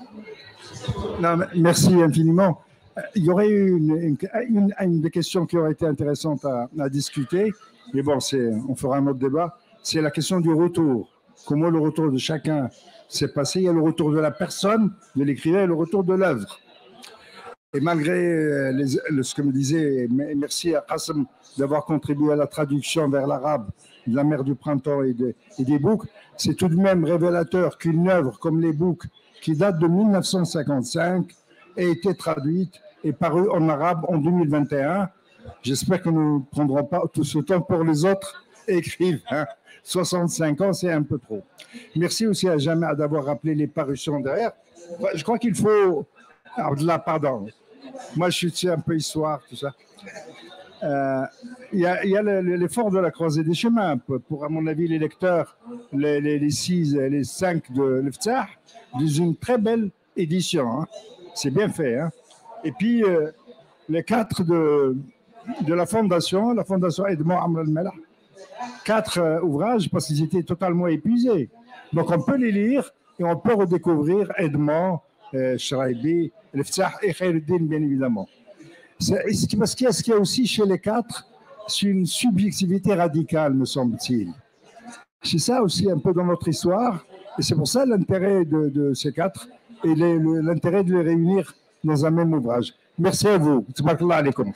Non, merci infiniment. Il y aurait eu une, une, une, une des questions qui aurait été intéressante à, à discuter, mais bon, c'est, on fera un autre débat. C'est la question du retour. Comment le retour de chacun s'est passé. Il y a le retour de la personne, de l'écrivain, et le retour de l'œuvre. Et malgré les, le, ce que me disait, merci à Qassem d'avoir contribué à la traduction vers l'arabe de La Mer du Printemps et, de, et des boucs, c'est tout de même révélateur qu'une œuvre comme les boucs, qui date de mille neuf cent cinquante-cinq, ait été traduite et parue en arabe en deux mille vingt et un. J'espère que nous ne prendrons pas tout ce temps pour les autres écrivains. soixante-cinq ans, c'est un peu trop. Merci aussi à Jamia d'avoir rappelé les parutions derrière. Je crois qu'il faut... Alors là, pardon. Moi, je suis un peu histoire, tout ça. Euh, Il y a, il y a l'effort de la croisée des chemins. Pour, à mon avis, les lecteurs, les, les, les six et les cinq de l'Iftah, disent une très belle édition. Hein. C'est bien fait. Hein. Et puis, euh, les quatre de, de la Fondation, la Fondation Edmond Amran El-Maleh, quatre euh, ouvrages parce qu'ils étaient totalement épuisés. Donc, on peut les lire et on peut redécouvrir Edmond, euh, Shraibi, l'Iftah et Khairuddin, bien évidemment. Parce qu'il y a ce qu'il y a aussi chez les quatre, c'est une subjectivité radicale, me semble-t-il. C'est ça aussi un peu dans notre histoire, et c'est pour ça l'intérêt de, de ces quatre et les, le, l'intérêt de les réunir dans un même ouvrage. Merci à vous. Tabarakallah alaikum.